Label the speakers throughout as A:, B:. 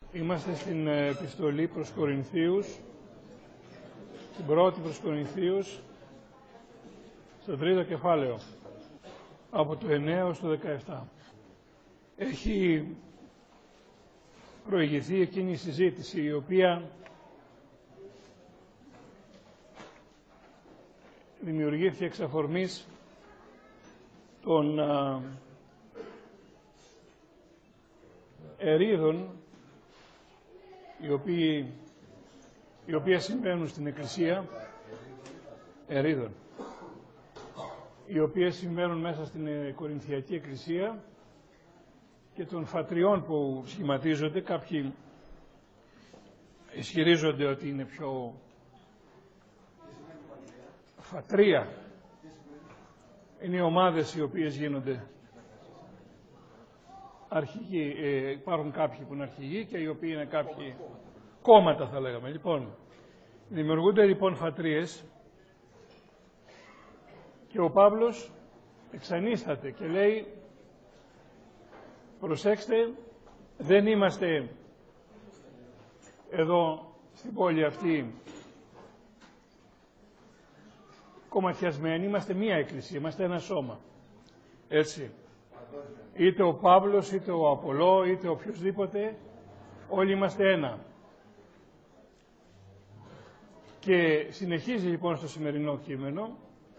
A: Είμαστε στην επιστολή προς Κορινθίους, την πρώτη προς Κορινθίους, στο τρίτο κεφάλαιο, από το 9 ως το 17. Έχει προηγηθεί εκείνη η συζήτηση, η οποία δημιουργήθηκε εξ αφορμής των ερήδων οι οποίες συμβαίνουν στην Εκκλησία, οι οποίες συμβαίνουν μέσα στην Κορινθιακή Εκκλησία και των φατριών που σχηματίζονται. Κάποιοι ισχυρίζονται ότι είναι πιο φατρία. Είναι οι ομάδες οι οποίες γίνονται αρχηγοί. Υπάρχουν κάποιοι που είναι αρχηγοί και οι οποίοι είναι κάποιοι κόμματα, θα λέγαμε. Λοιπόν, δημιουργούνται λοιπόν φατρίες και ο Παύλος εξανίσταται και λέει, προσέξτε, δεν είμαστε εδώ στην πόλη αυτή κομματιασμένοι, είμαστε μία εκκλησία, είμαστε ένα σώμα. Έτσι. Είτε ο Παύλος, είτε ο Απολώ, είτε οποιοδήποτε, όλοι είμαστε ένα. Και συνεχίζει λοιπόν στο σημερινό κείμενο,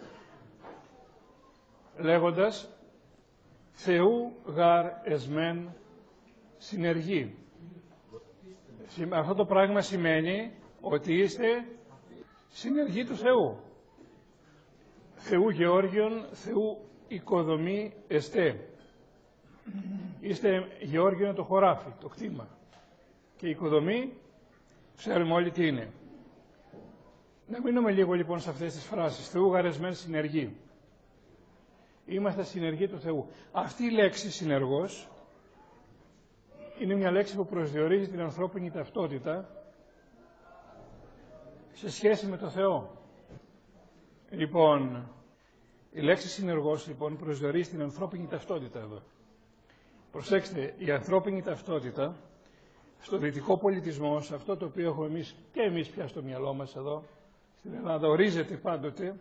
A: λέγοντας «Θεού γαρ εσμέν συνεργεί». Αυτό το πράγμα σημαίνει ότι είστε συνεργοί του Θεού. Θεού Γεώργιον, Θεού οικοδομή εστέ. Είστε Γεώργιον το χωράφι, το κτήμα. Και η οικοδομή, ξέρουμε όλοι τι είναι. Να μείνουμε λίγο λοιπόν σε αυτές τις φράσεις. Θεού γαρεσμέν συνεργοί. Είμαστε συνεργοί του Θεού. Αυτή η λέξη συνεργός είναι μια λέξη που προσδιορίζει την ανθρώπινη ταυτότητα σε σχέση με το Θεό. Λοιπόν, η λέξη συνεργός λοιπόν προσδιορίζει την ανθρώπινη ταυτότητα εδώ. Προσέξτε, η ανθρώπινη ταυτότητα στο δυτικό πολιτισμό, σε αυτό το οποίο έχουμε εμείς πια στο μυαλό μας εδώ, στην Ελλάδα, ορίζεται πάντοτε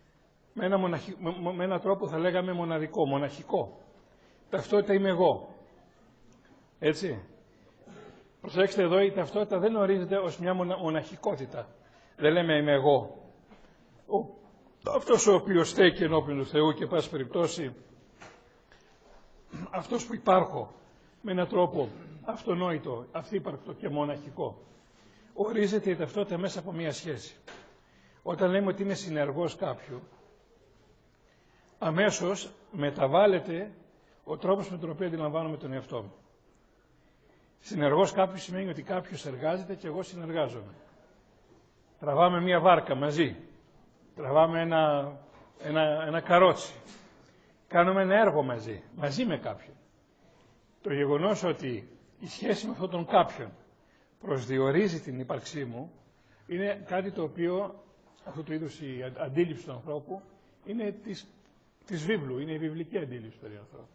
A: με έναν τρόπο θα λέγαμε μοναχικό. Ταυτότητα είμαι εγώ. Έτσι. Προσέξτε εδώ, η ταυτότητα δεν ορίζεται ως μια μοναχικότητα. Δεν λέμε είμαι εγώ. Αυτός ο οποίος στέκει ενώπιον του Θεού και πάση περιπτώσει, αυτός που υπάρχω με έναν τρόπο αυτονόητο, αυθύπαρκτο και μοναχικό. Ορίζεται η ταυτότητα μέσα από μια σχέση. Όταν λέμε ότι είμαι συνεργός κάποιου, αμέσως μεταβάλλεται ο τρόπος με τον οποίο αντιλαμβάνομαι τον εαυτό μου. Συνεργός κάποιου σημαίνει ότι κάποιος εργάζεται και εγώ συνεργάζομαι. Τραβάμε μια βάρκα μαζί. Τραβάμε ένα καρότσι. Κάνουμε ένα έργο μαζί με κάποιον. Το γεγονός ότι η σχέση με αυτόν τον κάποιον προσδιορίζει την ύπαρξή μου είναι κάτι το οποίο, αυτού του είδους η αντίληψη του ανθρώπου, είναι της βίβλου, είναι η βιβλική αντίληψη περί ανθρώπου.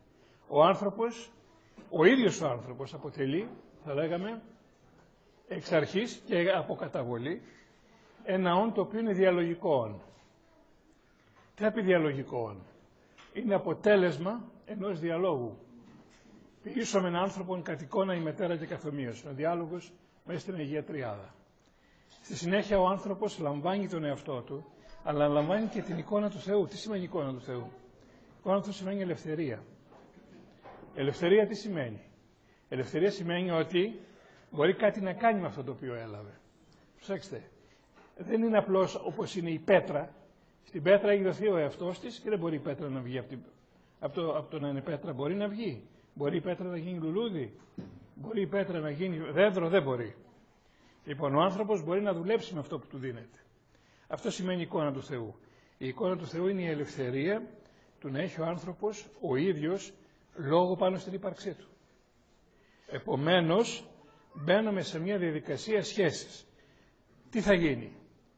A: Ο ίδιος ο άνθρωπος αποτελεί, θα λέγαμε, εξ αρχής και από καταβολή, ένα όν το οποίο είναι διαλογικό όν. Τι θα πει διαλογικό όν? Είναι αποτέλεσμα ενός διαλόγου. Πίσω με έναν άνθρωπο κατ' εικόνα η μετέρα και καθομοίωση. Ο διάλογος μέσα στην Αγία Τριάδα. Στη συνέχεια ο άνθρωπος λαμβάνει τον εαυτό του, αλλά λαμβάνει και την εικόνα του Θεού. Τι σημαίνει εικόνα του Θεού? Εικόνα του Θεού σημαίνει ελευθερία. Ελευθερία τι σημαίνει? Ελευθερία σημαίνει ότι μπορεί κάτι να κάνει με αυτό το οποίο έλαβε. Προσέξτε, δεν είναι απλώς όπως είναι η πέτρα. Στην πέτρα έχει δοθεί ο εαυτός της και δεν μπορεί η πέτρα να βγει από το να είναι πέτρα. Μπορεί να βγει. Μπορεί η πέτρα να γίνει λουλούδι. Μπορεί η πέτρα να γίνει δέντρο. Δεν μπορεί. Λοιπόν, ο άνθρωπος μπορεί να δουλέψει με αυτό που του δίνεται. Αυτό σημαίνει η εικόνα του Θεού. Η εικόνα του Θεού είναι η ελευθερία του να έχει ο άνθρωπος ο ίδιος λόγο πάνω στην ύπαρξή του. Επομένως, μπαίνουμε σε μια διαδικασία σχέσης. Τι θα γίνει?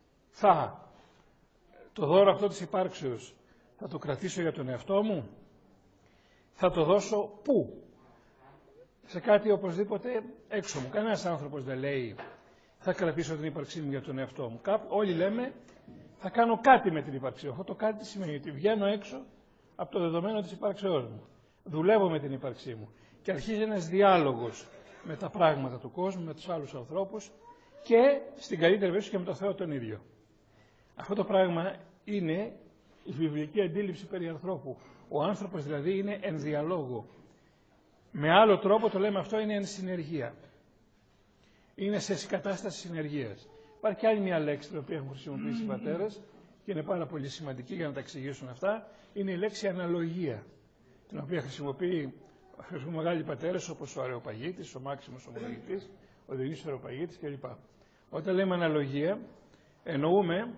A: Το δώρο αυτό της υπάρξεως θα το κρατήσω για τον εαυτό μου? Θα το δώσω πού? σε κάτι οπωσδήποτε έξω μου. Κανένας άνθρωπος δεν λέει θα κρατήσω την ύπαρξή μου για τον εαυτό μου. Όλοι λέμε θα κάνω κάτι με την ύπαρξή μου. Αυτό το κάτι σημαίνει ότι βγαίνω έξω από το δεδομένο της ύπαρξεώς μου. Δουλεύω με την ύπαρξή μου. Και αρχίζει ένας διάλογος με τα πράγματα του κόσμου, με τους άλλους ανθρώπους και στην καλύτερη περίπτωση και με τον Θεό τον ίδιο. Αυτό το πράγμα είναι η βιβλική αντίληψη περί ανθρώπου. Ο άνθρωπος δηλαδή είναι εν διαλόγω. Με άλλο τρόπο το λέμε αυτό, είναι εν συνεργεία. Είναι σε κατάσταση συνεργείας. Υπάρχει και άλλη μια λέξη την οποία έχουν χρησιμοποιήσει οι πατέρες και είναι πάρα πολύ σημαντική για να τα εξηγήσουν αυτά. Είναι η λέξη αναλογία, την οποία χρησιμοποιούν μεγάλοι πατέρες όπως ο Αρεοπαγίτης, ο Μάξιμος Ομολογητής, ο Διονύσιος Αρεοπαγίτης κλπ. Όταν λέμε αναλογία, εννοούμε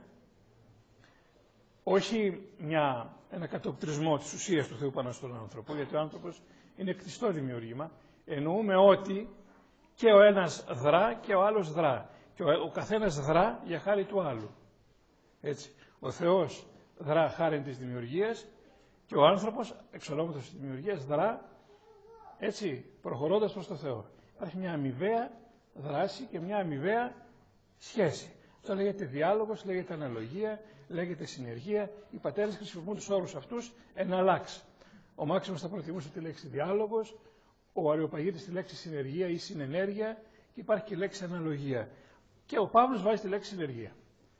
A: όχι ένα κατοπτρισμό της ουσίας του Θεού πάνω στον άνθρωπο, γιατί ο άνθρωπος είναι κτιστό δημιουργήμα. Εννοούμε ότι και ο ένας δρά και ο άλλος δρά. Και ο καθένας δρά για χάρη του άλλου. Έτσι. Ο Θεός δρά χάρη της δημιουργίας και ο άνθρωπος, εξ ονόματος της δημιουργίας, δρά έτσι, προχωρώντας προς το Θεό. Υπάρχει μια αμοιβαία δράση και μια αμοιβαία σχέση. Αυτό λέγεται διάλογος, λέγεται αναλογία, λέγεται συνεργεία. Οι πατέρες χρησιμοποιούν τους όρους αυτούς εναλλάξ. Ο Μάξιμος θα προτιμούσε τη λέξη διάλογος, ο Αρεοπαγίτης τη λέξη συνεργεία ή συνενέργεια και υπάρχει και η λέξη αναλογία. Και ο Παύλος βάζει τη λέξη συνεργεία.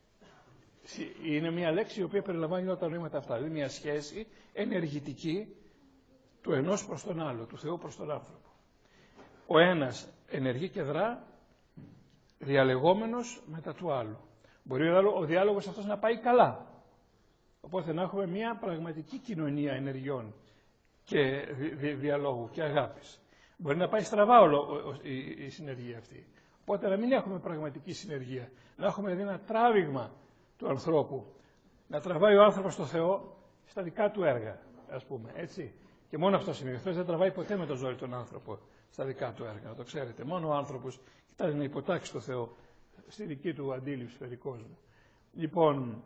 A: Είναι μια λέξη η οποία περιλαμβάνει όλα τα νοήματα αυτά. Δηλαδή μια σχέση ενεργητική του ενός προς τον άλλο, του Θεού προς τον άνθρωπο. Ο ένας ενεργεί και δρά διαλεγόμενος μετά του άλλου. Μπορεί ο διάλογος αυτός να πάει καλά. Οπότε να έχουμε μια πραγματική κοινωνία ενεργειών και διαλόγου και αγάπης. Μπορεί να πάει στραβά η συνεργία αυτή. Οπότε να μην έχουμε πραγματική συνεργεία. Να έχουμε δηλαδή ένα τράβηγμα του ανθρώπου. Να τραβάει ο άνθρωπος το Θεό στα δικά του έργα, ας πούμε, έτσι. Και μόνο αυτό σημαίνει. Ο Θεός δεν τραβάει ποτέ με το ζόρι τον άνθρωπο στα δικά του έργα, να το ξέρετε. Μόνο ο άνθρωπος κοιτάζει να υποτάξει το Θεό στη δική του αντίληψη περί κόσμου. Λοιπόν,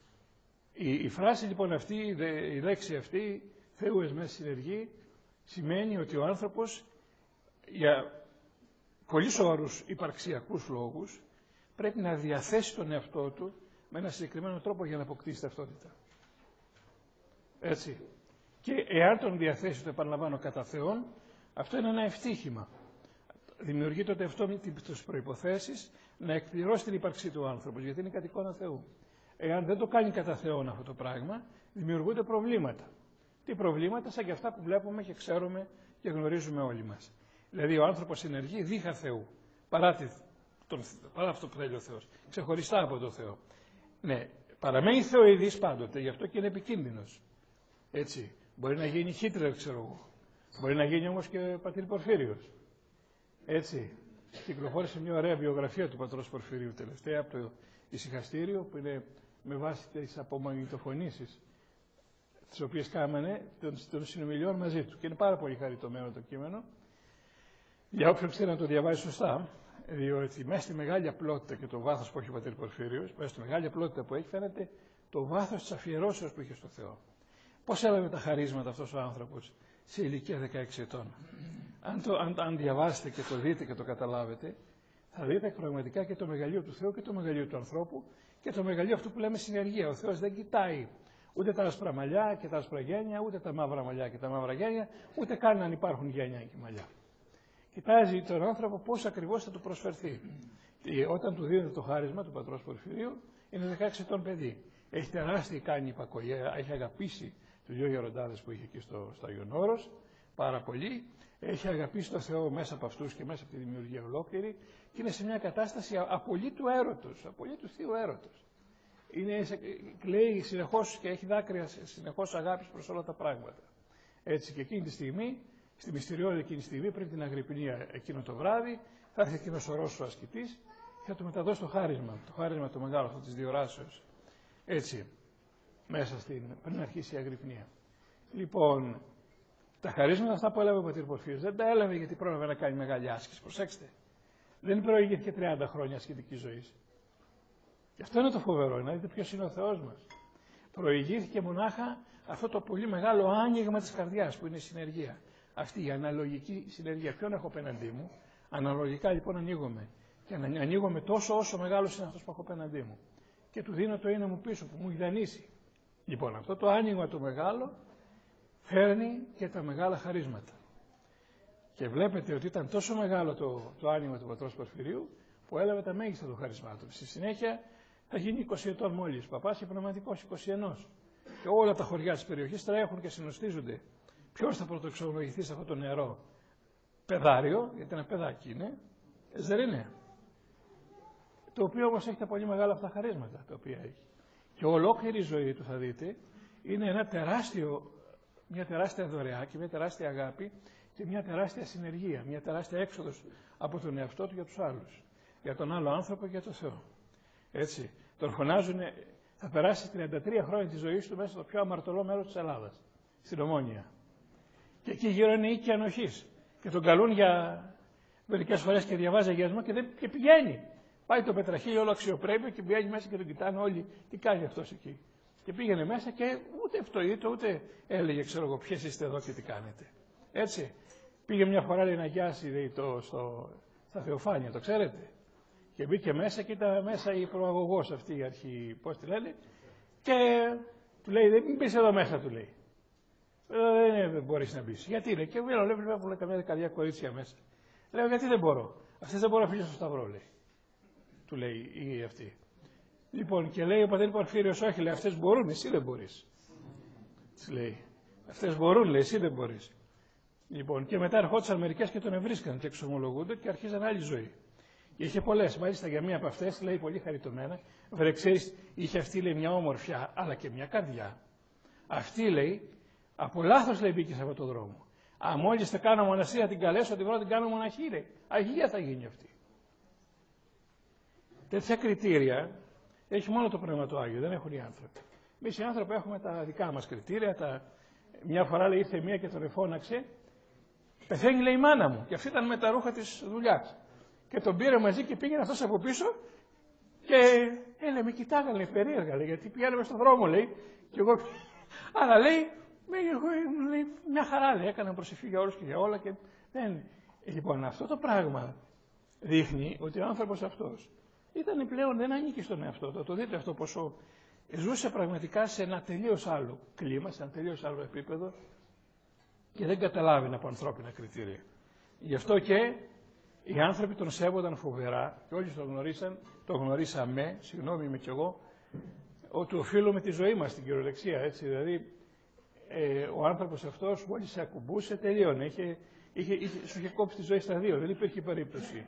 A: η φράση λοιπόν αυτή, η λέξη αυτή, Θεού εσμέ συνεργεί, σημαίνει ότι ο άνθρωπος για πολύ σοβαρούς υπαρξιακούς λόγους πρέπει να διαθέσει τον εαυτό του με ένα συγκεκριμένο τρόπο για να αποκτήσει ταυτότητα. Έτσι. Και εάν τον διαθέσει, το επαναλαμβάνω, κατά Θεόν, αυτό είναι ένα ευτύχημα. Δημιουργεί τότε αυτό τις προϋποθέσεις να εκπληρώσει την ύπαρξή του άνθρωπος, γιατί είναι κατ' εικόνα Θεού. Εάν δεν το κάνει κατά Θεόν αυτό το πράγμα, δημιουργούνται προβλήματα. Τι προβλήματα? Σαν και αυτά που βλέπουμε και ξέρουμε και γνωρίζουμε όλοι μας. Δηλαδή ο άνθρωπος ενεργεί δίχα Θεού, παρά αυτό που θέλει ο Θεός, ξεχωριστά από τον Θεό. Ναι, παραμένει θεοειδής πάντοτε, γι' αυτό και είναι επικίνδυνος. Έτσι. Μπορεί να γίνει Χίτλερ, ξέρω εγώ. Μπορεί να γίνει όμως και πατήρ Πορφύριος. Έτσι. Κυκλοφόρησε μια ωραία βιογραφία του πατρός Πορφυρίου τελευταία από το ησυχαστήριο, που είναι με βάση τις απομαγνητοφωνήσεις τις οποίες κάμανε των συνομιλιών μαζί του. Και είναι πάρα πολύ χαριτωμένο το κείμενο. Για όποιον ξέρει να το διαβάζει σωστά, διότι μέσα στη μεγάλη απλότητα και το βάθος που έχει ο πατήρ Πορφύριος, μέσα στη μεγάλη απλότητα που έχει, φαίνεται το βάθος της αφιερώσεως που είχε στο Θεό. Πώς έλαβε τα χαρίσματα αυτός ο άνθρωπος σε ηλικία 16 ετών? Αν διαβάσετε και το δείτε και το καταλάβετε, θα δείτε πραγματικά και το μεγαλείο του Θεού και το μεγαλείο του ανθρώπου και το μεγαλείο αυτού που λέμε συνεργεία. Ο Θεός δεν κοιτάει ούτε τα άσπρα μαλλιά και τα άσπρα γένια, ούτε τα μαύρα μαλλιά και τα μαύρα γένια, ούτε καν αν υπάρχουν γένια και μαλλιά. Κοιτάζει τον άνθρωπο πώς ακριβώς θα του προσφερθεί. Και όταν του δίνεται το χάρισμα του πατρός Πορφυρίου, είναι 16 ετών παιδί. Έχει τεράστια κάνει υπακοή, έχει αγαπήσει τους δυο γεροντάδες που είχε εκεί στο Άγιον Όρος, πάρα πολύ. Έχει αγαπήσει το Θεό μέσα από αυτούς και μέσα από τη δημιουργία ολόκληρη και είναι σε μια κατάσταση απολύτου έρωτος, απολύτου θείου έρωτος. Κλαίει συνεχώς και έχει δάκρυα συνεχώς αγάπης προς όλα τα πράγματα. Έτσι και εκείνη τη στιγμή, στη μυστηριώδη εκείνη τη στιγμή, πριν την Αγρυπνία εκείνο το βράδυ, θα έρθει εκείνος ο Ρώσος ασκητής και θα του μεταδώσει το χάρισμα το μεγάλο αυτό της διοράσεως. Έτσι, μέσα πριν αρχίσει η Αγρυπνία. Λοιπόν, τα χαρίσματα αυτά που έλαβε ο πατήρ Πορφύριος δεν τα έλαβε γιατί πρόλαβε να κάνει μεγάλη άσκηση. Προσέξτε. Δεν προηγήθηκε 30 χρόνια ασκητικής ζωής. Γι' αυτό είναι το φοβερό, να δείτε ποιος είναι ο Θεός μας. Προηγήθηκε μονάχα αυτό το πολύ μεγάλο άνοιγμα της καρδιάς που είναι η συνεργεία. αυτή η αναλογική συνέργεια. Ποιον έχω απέναντί μου, αναλογικά λοιπόν ανοίγομαι. Και ανοίγομαι τόσο όσο μεγάλος είναι αυτός που έχω απέναντί μου. Και του δίνω το είναι μου πίσω που μου έχει δανείσει. Λοιπόν, αυτό το άνοιγμα το μεγάλο φέρνει και τα μεγάλα χαρίσματα. Και βλέπετε ότι ήταν τόσο μεγάλο το άνοιγμα του πατρός Πορφυρίου που έλαβε τα μέγιστα των χαρισμάτων. Στη συνέχεια θα γίνει 20 ετών μόλις παπάς και πνευματικός 21. Και όλα τα χωριά της περιοχής τρέχουν και συνοστίζονται. Ποιος θα πρωτοεξομολογηθεί σε αυτό το νερό παιδάριο, γιατί ένα παιδάκι είναι, δεν είναι. Το οποίο όμως έχει τα πολύ μεγάλα αυτά χαρίσματα τα οποία έχει. Και ολόκληρη η ζωή του θα δείτε είναι μια τεράστια δωρεά και μια τεράστια αγάπη και μια τεράστια συνεργία, μια τεράστια έξοδος από τον εαυτό του για τους άλλους. Για τον άλλο άνθρωπο και για τον Θεό. Έτσι. Τον φωνάζουν, θα περάσει 33 χρόνια της ζωής του μέσα στο πιο αμαρτωλό μέρος της Ελλάδας, στην Ομόνια. Και εκεί γύρω είναι οίκοι ανοχής. Και τον καλούν για μερικές φορές και διαβάζει αγιασμό και πηγαίνει. Πάει το πετραχύλι όλο αξιοπρέπειο και πηγαίνει μέσα και τον κοιτάνε όλοι τι κάνει αυτός εκεί. Και πήγαινε μέσα και ούτε φτωείται ούτε έλεγε ξέρω εγώ ποιες είστε εδώ και τι κάνετε. Έτσι. Πήγε μια φορά λέει, να γιάσει στα Θεοφάνεια, το ξέρετε. Και μπήκε μέσα και ήταν μέσα η προαγωγός αυτή η αρχή, πώς τη λένε. Και του λέει μην μπεις εδώ μέσα του λέει. Δεν μπορείς να μπεις. Γιατί λέει και βλέπω καμιά δεκαετία κορίτσια μέσα. Λέω γιατί δεν μπορώ. Αυτές δεν μπορώ να φύγω στο σταυρό λέει. Του λέει η αυτή. Λοιπόν, και λέει ο πατέρ Πορφύριος, όχι, λέει, αυτές μπορούν, εσύ δεν μπορείς. Της λέει, αυτές μπορούν, λέει, εσύ δεν μπορείς. Λοιπόν, και μετά ερχόντουσαν μερικές και τον ευρίσκαν και εξομολογούνται και αρχίζαν άλλη ζωή. Είχε πολλές, μάλιστα για μία από αυτές, λέει, πολύ χαριτωμένα, βρε, ξέρεις, είχε αυτή, λέει, μια όμορφια, αλλά και μια καρδιά. Αυτή, λέει, από λάθος, λέει, μπήκε σε αυτόν τον δρόμο. Αν μόλις θα κάνω μοναστήρια, την καλέσω, την βρω, την κάνω μοναχή, λέει. Αγία θα γίνει αυτή. Τέτοια κριτήρια έχει μόνο το Πνεύμα του Άγιο, δεν έχουν οι άνθρωποι. Εμείς οι άνθρωποι έχουμε τα δικά μας κριτήρια. Μια φορά λέει ήρθε μία και τον εφώναξε, πεθαίνει λέει η μάνα μου. Και αυτή ήταν με τα ρούχα της δουλειάς. Και τον πήρε μαζί και πήγαινε αυτός από πίσω και λέει, με κοιτάγανε περίεργα, λέει, γιατί πηγαίναμε στον δρόμο, λέει. Και εγώ, αλλά λέει, μια χαρά, λέει, έκανα προσευχή για όλους και για όλα. Και δεν. Λοιπόν, αυτό το πράγμα δείχνει ότι ο άνθρωπος αυτός ήταν πλέον, δεν ανήκει στον εαυτό του. Το δείτε αυτό πόσο ζούσε πραγματικά σε ένα τελείως άλλο κλίμα, σε ένα τελείως άλλο επίπεδο και δεν καταλάβαινε από ανθρώπινα κριτήρια. Γι' αυτό και οι άνθρωποι τον σέβονταν φοβερά και όλοι τον γνωρίσαμε, συγγνώμη είμαι κι εγώ, ότι οφείλουμε τη ζωή μας στην κυριολεξία, έτσι. Δηλαδή, ο άνθρωπος αυτός μόλις σε ακουμπούσε, τελείωνε. Σου είχε κόψει τη ζωή στα δύο. Δεν υπήρχε περίπτωση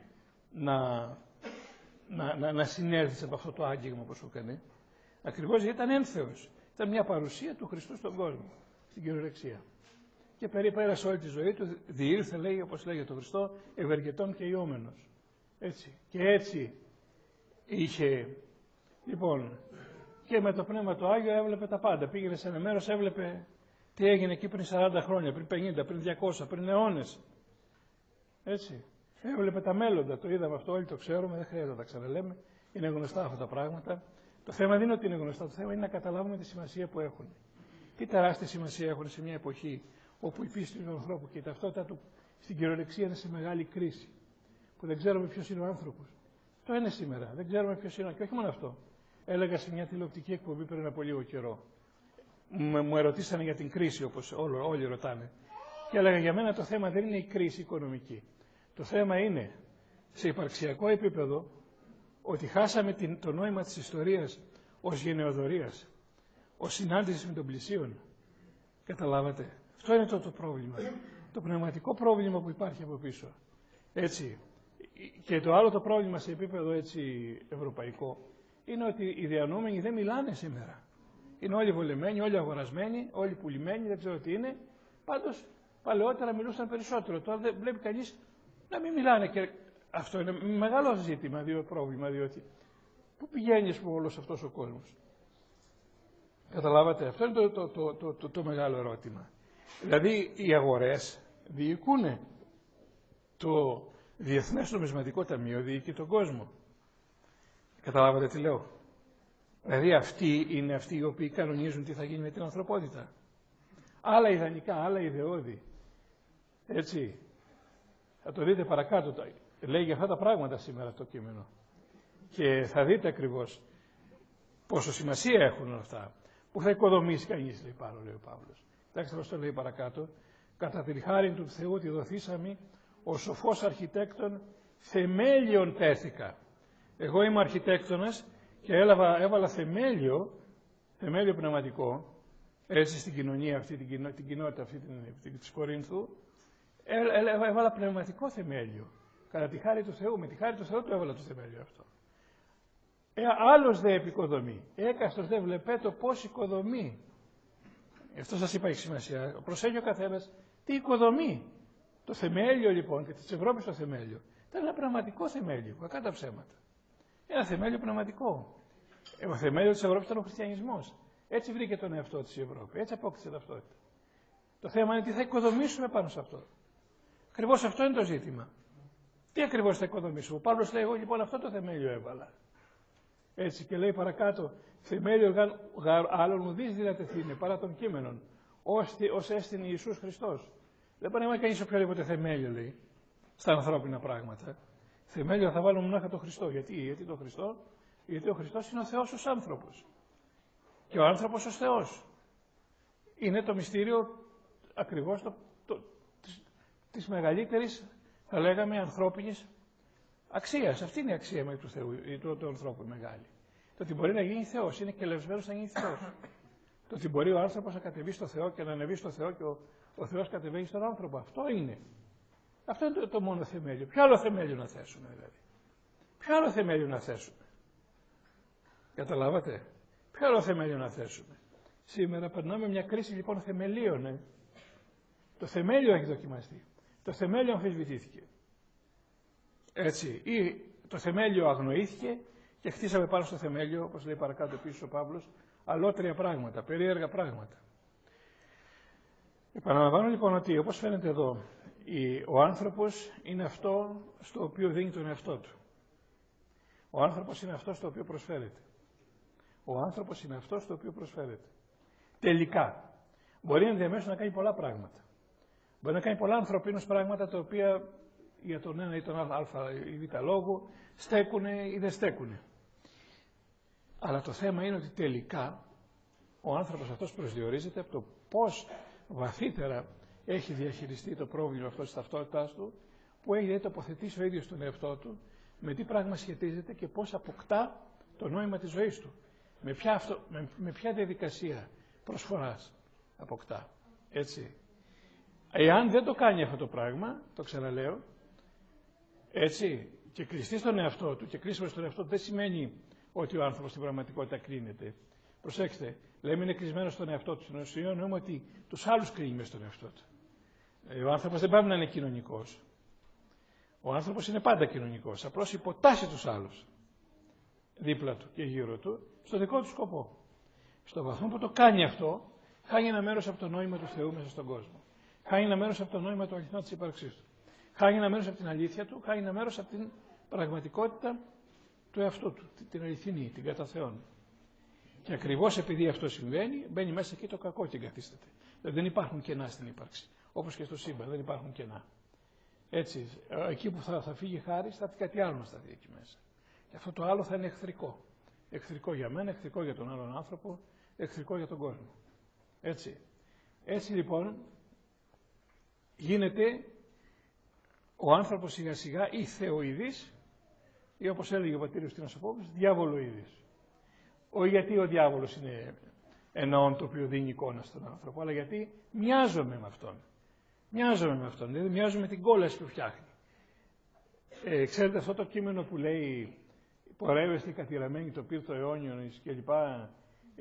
A: να συνέλθεις από αυτό το άγγιγμα που σου έκανε. Ακριβώς γιατί ήταν ένθεος. Ήταν μια παρουσία του Χριστού στον κόσμο, στην κυριολεξία. Και πέρασε όλη τη ζωή του, διήλθε, λέει, όπως λέγεται το Χριστό, ευεργετών και ιόμενος. Έτσι. Και έτσι είχε, λοιπόν, και με το Πνεύμα του Άγιο έβλεπε τα πάντα. Πήγαινε σε ένα μέρος, έβλεπε τι έγινε εκεί πριν 40 χρόνια, πριν 50, πριν 200, πριν αιώνες. Έτσι. Έβλεπε τα μέλλοντα, το είδαμε αυτό, όλοι το ξέρουμε, δεν χρειάζεται να τα ξαναλέμε. Είναι γνωστά αυτά τα πράγματα. Το θέμα δεν είναι ότι είναι γνωστά, το θέμα είναι να καταλάβουμε τη σημασία που έχουν. Τι τεράστια σημασία έχουν σε μια εποχή όπου η πίστη του ανθρώπου και η ταυτότητα του στην κυριολεξία είναι σε μεγάλη κρίση. Που δεν ξέρουμε ποιος είναι ο άνθρωπος. Το είναι σήμερα, δεν ξέρουμε ποιος είναι. Και όχι μόνο αυτό. Έλεγα σε μια τηλεοπτική εκπομπή πριν από λίγο καιρό. Μου ερωτήσανε για την κρίση, όπως όλοι ρωτάνε. Και έλεγα για μένα το θέμα δεν είναι η κρίση οικονομική. Το θέμα είναι σε υπαρξιακό επίπεδο ότι χάσαμε το νόημα της ιστορίας ως γενεοδορίας, ως συνάντηση με τον πλησίον. Καταλάβατε. Αυτό είναι το πρόβλημα. Το πνευματικό πρόβλημα που υπάρχει από πίσω. Έτσι. Και το άλλο το πρόβλημα σε επίπεδο έτσι ευρωπαϊκό είναι ότι οι διανοούμενοι δεν μιλάνε σήμερα. Είναι όλοι βολεμένοι, όλοι αγορασμένοι, όλοι πουλημένοι, δεν ξέρω τι είναι. Πάντως παλαιότερα μιλούσαν περισσότερο. Τώρα δεν βλέπει κανείς να μην μιλάνε. Και αυτό είναι μεγάλο ζήτημα, πρόβλημα, διότι πού πηγαίνει όλος αυτός ο κόσμος. Καταλάβατε, αυτό είναι το μεγάλο ερώτημα. Δηλαδή οι αγορές διοικούν το Διεθνές Νομισματικό Ταμείο, διοικεί τον κόσμο. Καταλάβατε τι λέω. Δηλαδή αυτοί είναι αυτοί οι οποίοι κανονίζουν τι θα γίνει με την ανθρωπότητα. Άλλα ιδανικά, άλλα ιδεώδη. Έτσι. Θα το δείτε παρακάτω. Λέει για αυτά τα πράγματα σήμερα το κείμενο. Και θα δείτε ακριβώς πόσο σημασία έχουν όλα αυτά. Που θα οικοδομήσει κανείς, λέει πάνω, λέει ο Παύλος. Κοιτάξτε πώς το λέει παρακάτω. Κατά τη χάριν του Θεού τη δοθήσαμε, ο σοφός αρχιτέκτον θεμέλιον τέθηκα. Εγώ είμαι αρχιτέκτονας και έβαλα θεμέλιο πνευματικό, έτσι στην κοινωνία αυτή, την κοινότητα αυτή της Κορίνθου, έβαλα πνευματικό θεμέλιο. Κατά τη χάρη του Θεού, με τη χάρη του Θεού το έβαλα το θεμέλιο αυτό. Άλλος δε επικοδομεί, έκαστος δε βλέπετε πώς οικοδομεί. Αυτό σας είπα έχει σημασία. Προσέχει ο καθένας τι οικοδομεί. Το θεμέλιο λοιπόν και της Ευρώπης το θεμέλιο ήταν ένα πραγματικό θεμέλιο, κακά τα ψέματα. Ένα θεμέλιο πνευματικό. Το θεμέλιο της Ευρώπης ήταν ο χριστιανισμός. Έτσι βρήκε τον εαυτό της η Ευρώπη, έτσι απόκτησε ταυτότητα. Το θέμα είναι τι θα οικοδομήσουμε πάνω σε αυτό. Ακριβώς αυτό είναι το ζήτημα. Τι ακριβώς θα οικοδομήσουμε. Ο Παύλος λέει: εγώ λοιπόν αυτό το θεμέλιο έβαλα. Έτσι και λέει παρακάτω: θεμέλιο άλλων ουδείς δυνατεθήνε παρά των κείμενων, ως έστειν Ιησούς Χριστός. Δεν πάει να βάλει κανείς οποιοδήποτε θεμέλιο, λέει, στα ανθρώπινα πράγματα. Θεμέλιο θα βάλουμε μονάχα τον Χριστό. Γιατί τον Χριστό? Γιατί ο Χριστός είναι ο Θεός ως άνθρωπος. Και ο άνθρωπος ως Θεός. Είναι το μυστήριο ακριβώς της μεγαλύτερης, θα λέγαμε, ανθρώπινης αξίας. Αυτή είναι η αξία του Θεού, του ανθρώπου μεγάλη. Το ότι μπορεί να γίνει Θεός, είναι κελευσμένος να γίνει Θεός. Το ότι μπορεί ο άνθρωπος να κατεβεί στο Θεό και να ανεβεί στο Θεό και ο Θεός κατεβαίνει στον άνθρωπο. Αυτό είναι. Αυτό είναι το μόνο θεμέλιο. Ποιο άλλο θεμέλιο να θέσουμε δηλαδή? Ποιο άλλο θεμέλιο να θέσουμε? Καταλάβατε? Ποιο άλλο θεμέλιο να θέσουμε? Σήμερα περνάμε μια κρίση λοιπόν θεμελίων. Το θεμέλιο έχει δοκιμαστεί. Το θεμέλιο αμφισβητήθηκε. Έτσι. Ή το θεμέλιο αγνοήθηκε και χτίσαμε πάνω στο θεμέλιο, όπως λέει παρακάτω πίσω ο Παύλος, αλότρια πράγματα, περίεργα πράγματα. Επαναλαμβάνω λοιπόν ότι, όπως φαίνεται εδώ, ο άνθρωπος είναι αυτό στο οποίο δίνει τον εαυτό του. Ο άνθρωπος είναι αυτό στο οποίο προσφέρεται. Ο άνθρωπος είναι αυτό στο οποίο προσφέρεται. Τελικά, μπορεί ενδιαμέσως να κάνει πολλά πράγματα. Μπορεί να κάνει πολλά ανθρωπίνως πράγματα τα οποία για τον ένα ή τον α ή β λόγο στέκουνε ή δεν στέκουνε. Αλλά το θέμα είναι ότι τελικά ο άνθρωπος αυτός προσδιορίζεται από το πώς βαθύτερα έχει διαχειριστεί το πρόβλημα αυτό της ταυτότητάς του, που έχει τοποθετήσει ο ίδιος τον εαυτό του, με τι πράγμα σχετίζεται και πώς αποκτά το νόημα της ζωής του. Με ποια διαδικασία προσφοράς αποκτά. Έτσι. Εάν δεν το κάνει αυτό το πράγμα, το ξαναλέω, έτσι, και κλειστεί στον εαυτό του, και κλείσιμο στον εαυτό του δεν σημαίνει ότι ο άνθρωπος στην πραγματικότητα κρίνεται. Προσέξτε, λέμε είναι κλεισμένο στον εαυτό του. Στην ουσία εννοούμε ότι τους άλλους κρίνει μέσα στον εαυτό του. Ο άνθρωπος δεν πάει να είναι κοινωνικός. Ο άνθρωπος είναι πάντα κοινωνικός. Απλώς υποτάσσει τους άλλους δίπλα του και γύρω του στο δικό του σκοπό. Στο βαθμό που το κάνει αυτό, χάνει ένα μέρος από το νόημα του Θεού μέσα στον κόσμο. Χάνει ένα μέρος από το νόημα του αληθινού της ύπαρξής του. Χάνει ένα μέρος από την αλήθεια του, χάνει ένα μέρος από την πραγματικότητα του εαυτού του, την αληθινή, την κατά Θεόν. Και ακριβώς επειδή αυτό συμβαίνει, μπαίνει μέσα εκεί το κακό και εγκαθίσταται. Δεν υπάρχουν κενά στην ύπαρξη. Όπως και στο σύμπαν, δεν υπάρχουν κενά. Έτσι, εκεί που θα φύγει χάρη, θα έρθει κάτι άλλο να σταθεί εκεί μέσα. Και αυτό το άλλο θα είναι εχθρικό. Εχθρικό για μένα, εχθρικό για τον άλλον άνθρωπο, εχθρικό για τον κόσμο. Έτσι. Έτσι λοιπόν, γίνεται ο άνθρωπος σιγά σιγά ή θεοειδής, ή όπως έλεγε ο πατήριος Τίνος Απόβης, διαβολοειδής. Όχι γιατί ο διάβολος είναι ένα όν το οποίο δίνει εικόνα στον άνθρωπο, αλλά γιατί μοιάζομαι με αυτόν. Μοιάζομαι με αυτόν, δηλαδή μοιάζομαι με την κόλαση που φτιάχνει. Ξέρετε αυτό το κείμενο που λέει «Πορεύεστε κατηραμένοι το πύρ το αιώνιον» και λοιπά,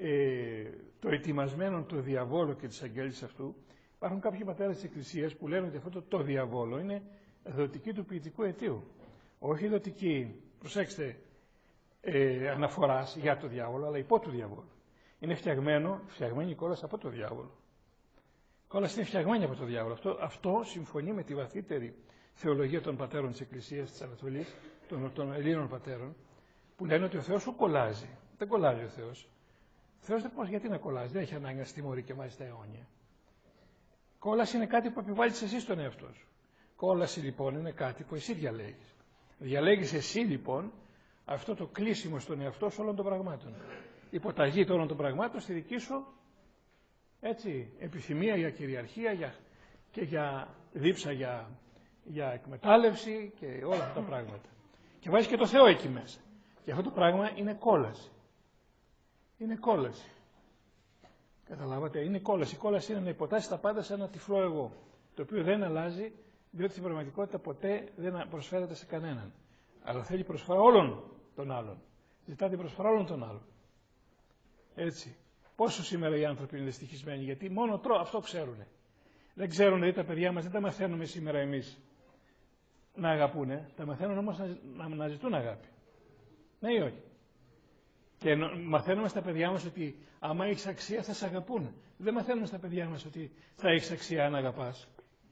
A: το ετοιμασμένο το διαβόλο και της αγγέλης αυτού. Υπάρχουν κάποιοι πατέρες της Εκκλησίας που λένε ότι αυτό το διαβόλο είναι δοτική του ποιητικού αιτίου. Όχι δοτική, προσέξτε, αναφοράς για το διάβολο, αλλά υπό του διαβόλου. Είναι φτιαγμένη η κόλαση από το διάβολο. Η κόλαση είναι φτιαγμένη από το διάβολο. Αυτό συμφωνεί με τη βαθύτερη θεολογία των πατέρων της Εκκλησίας της Ανατολής, των Ελλήνων πατέρων, που λένε ότι ο Θεός σου κολλάζει. Δεν κολλάζει ο Θεός. Ο Θεός δεν πώς, γιατί να κολλάζει, δεν έχει ανάγκη να στιμωρεί και μάλιστα αιώνια. Κόλαση είναι κάτι που επιβάλλεις εσύ στον εαυτό σου. Κόλαση λοιπόν είναι κάτι που εσύ διαλέγεις. Διαλέγεις εσύ λοιπόν αυτό το κλείσιμο στον εαυτό σου όλων των πραγμάτων. Υποταγή όλων των πραγμάτων στη δική σου έτσι, επιθυμία για κυριαρχία και για δίψα για εκμετάλλευση και όλα αυτά τα πράγματα. Και βάζεις και το Θεό εκεί μέσα. Και αυτό το πράγμα είναι κόλαση. Είναι κόλαση. Καταλάβατε, είναι κόλαση. Η κόλαση είναι να υποτάσσει τα πάντα σε ένα τυφλό εγώ, το οποίο δεν αλλάζει, διότι στην πραγματικότητα ποτέ δεν προσφέρεται σε κανέναν. Αλλά θέλει προσφορά όλων των άλλων. Ζητά την προσφορά όλων των άλλων. Έτσι. Πόσο σήμερα οι άνθρωποι είναι δυστυχισμένοι, γιατί μόνο αυτό ξέρουν. Δεν ξέρουν, δηλαδή τα παιδιά μας δεν τα μαθαίνουμε σήμερα εμείς να αγαπούνε, τα μαθαίνουν όμως να ζητούν αγάπη. Ναι ή όχι. Και μαθαίνουμε στα παιδιά μας ότι άμα έχεις αξία θα σε αγαπούν. Δεν μαθαίνουμε στα παιδιά μας ότι θα έχεις αξία αν αγαπάς.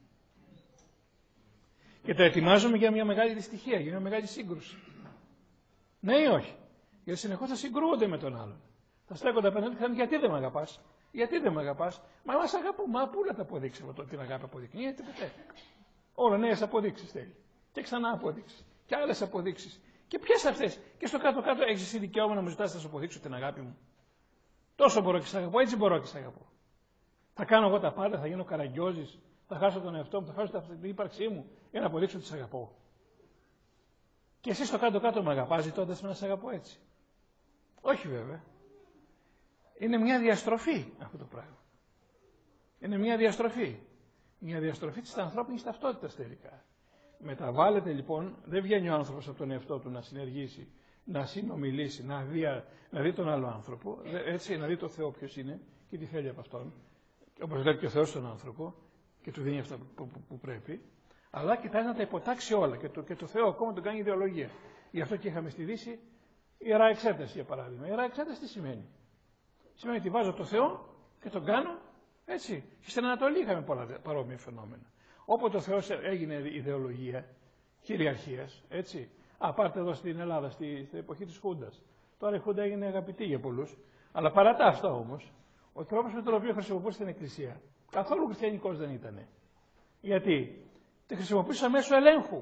A: Και τα ετοιμάζουμε για μια μεγάλη δυστυχία, για μια μεγάλη σύγκρουση. Ναι ή όχι. Γιατί συνεχώς θα συγκρούονται με τον άλλον. Θα στέκονται απέναντι και θα λένε γιατί δεν με αγαπάς. Γιατί δεν με αγαπάς. Μα μας αγαπώ. Μα πού να τα αποδείξει αυτό την αγάπη αποδεικνύεται ποτέ. Όλα νέες αποδείξεις θέλει. Και ξανά αποδείξεις. Και άλλες αποδείξεις. Και ποιες αυτές. Και στο κάτω-κάτω έχεις εσύ δικαίωμα να μου ζητάς να σου αποδείξω την αγάπη μου. Τόσο μπορώ και σ' αγαπώ, έτσι μπορώ και σ' αγαπώ. Θα κάνω εγώ τα πάντα, θα γίνω καραγκιόζης, θα χάσω τον εαυτό μου, θα χάσω την ύπαρξή μου για να αποδείξω ότι σ' αγαπώ. Και εσύ στο κάτω-κάτω με αγαπάς ζητώντας με να σ' αγαπώ έτσι. Όχι βέβαια. Είναι μια διαστροφή αυτό το πράγμα. Είναι μια διαστροφή. Μια διαστροφή της ανθρώπινης ταυτότητας τελικά. Μεταβάλλεται λοιπόν, δεν βγαίνει ο άνθρωπος από τον εαυτό του να συνεργήσει, να συνομιλήσει, να δει τον άλλο άνθρωπο, έτσι, να δει το Θεό ποιος είναι και τι θέλει από αυτόν, όπως βλέπει και ο Θεός τον άνθρωπο και του δίνει αυτά που πρέπει, αλλά κοιτάζει να τα υποτάξει όλα και το Θεό ακόμα τον κάνει ιδεολογία. Γι' αυτό και είχαμε στη Δύση ιερά εξέταση για παράδειγμα. Ιερά εξέταση τι σημαίνει. Σημαίνει ότι βάζω το Θεό και τον κάνω έτσι. Και στην Ανατολή είχαμε πολλά παρόμοια φαινόμενα. Όποτε ο Θεός έγινε ιδεολογία κυριαρχίας, έτσι. Πάρτε εδώ στην Ελλάδα, στην εποχή της Χούντας. Τώρα η Χούντα έγινε αγαπητή για πολλούς. Αλλά παρά τα αυτά όμως, ο τρόπος με τον οποίο χρησιμοποιούσε την Εκκλησία καθόλου χριστιανικός δεν ήταν. Γιατί τη χρησιμοποιούσε μέσω ελέγχου.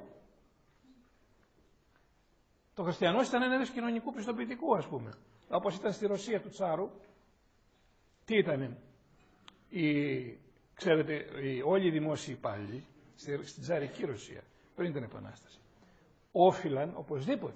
A: Το χριστιανός ήταν ένα είδος κοινωνικού πιστοποιητικού, ας πούμε. Όπως ήταν στη Ρωσία του Τσάρου. Τι ήτανε. Ξέρετε, όλοι οι δημόσιοι υπάλληλοι στην τσαρική Ρωσία, πριν την Επανάσταση, όφυλαν οπωσδήποτε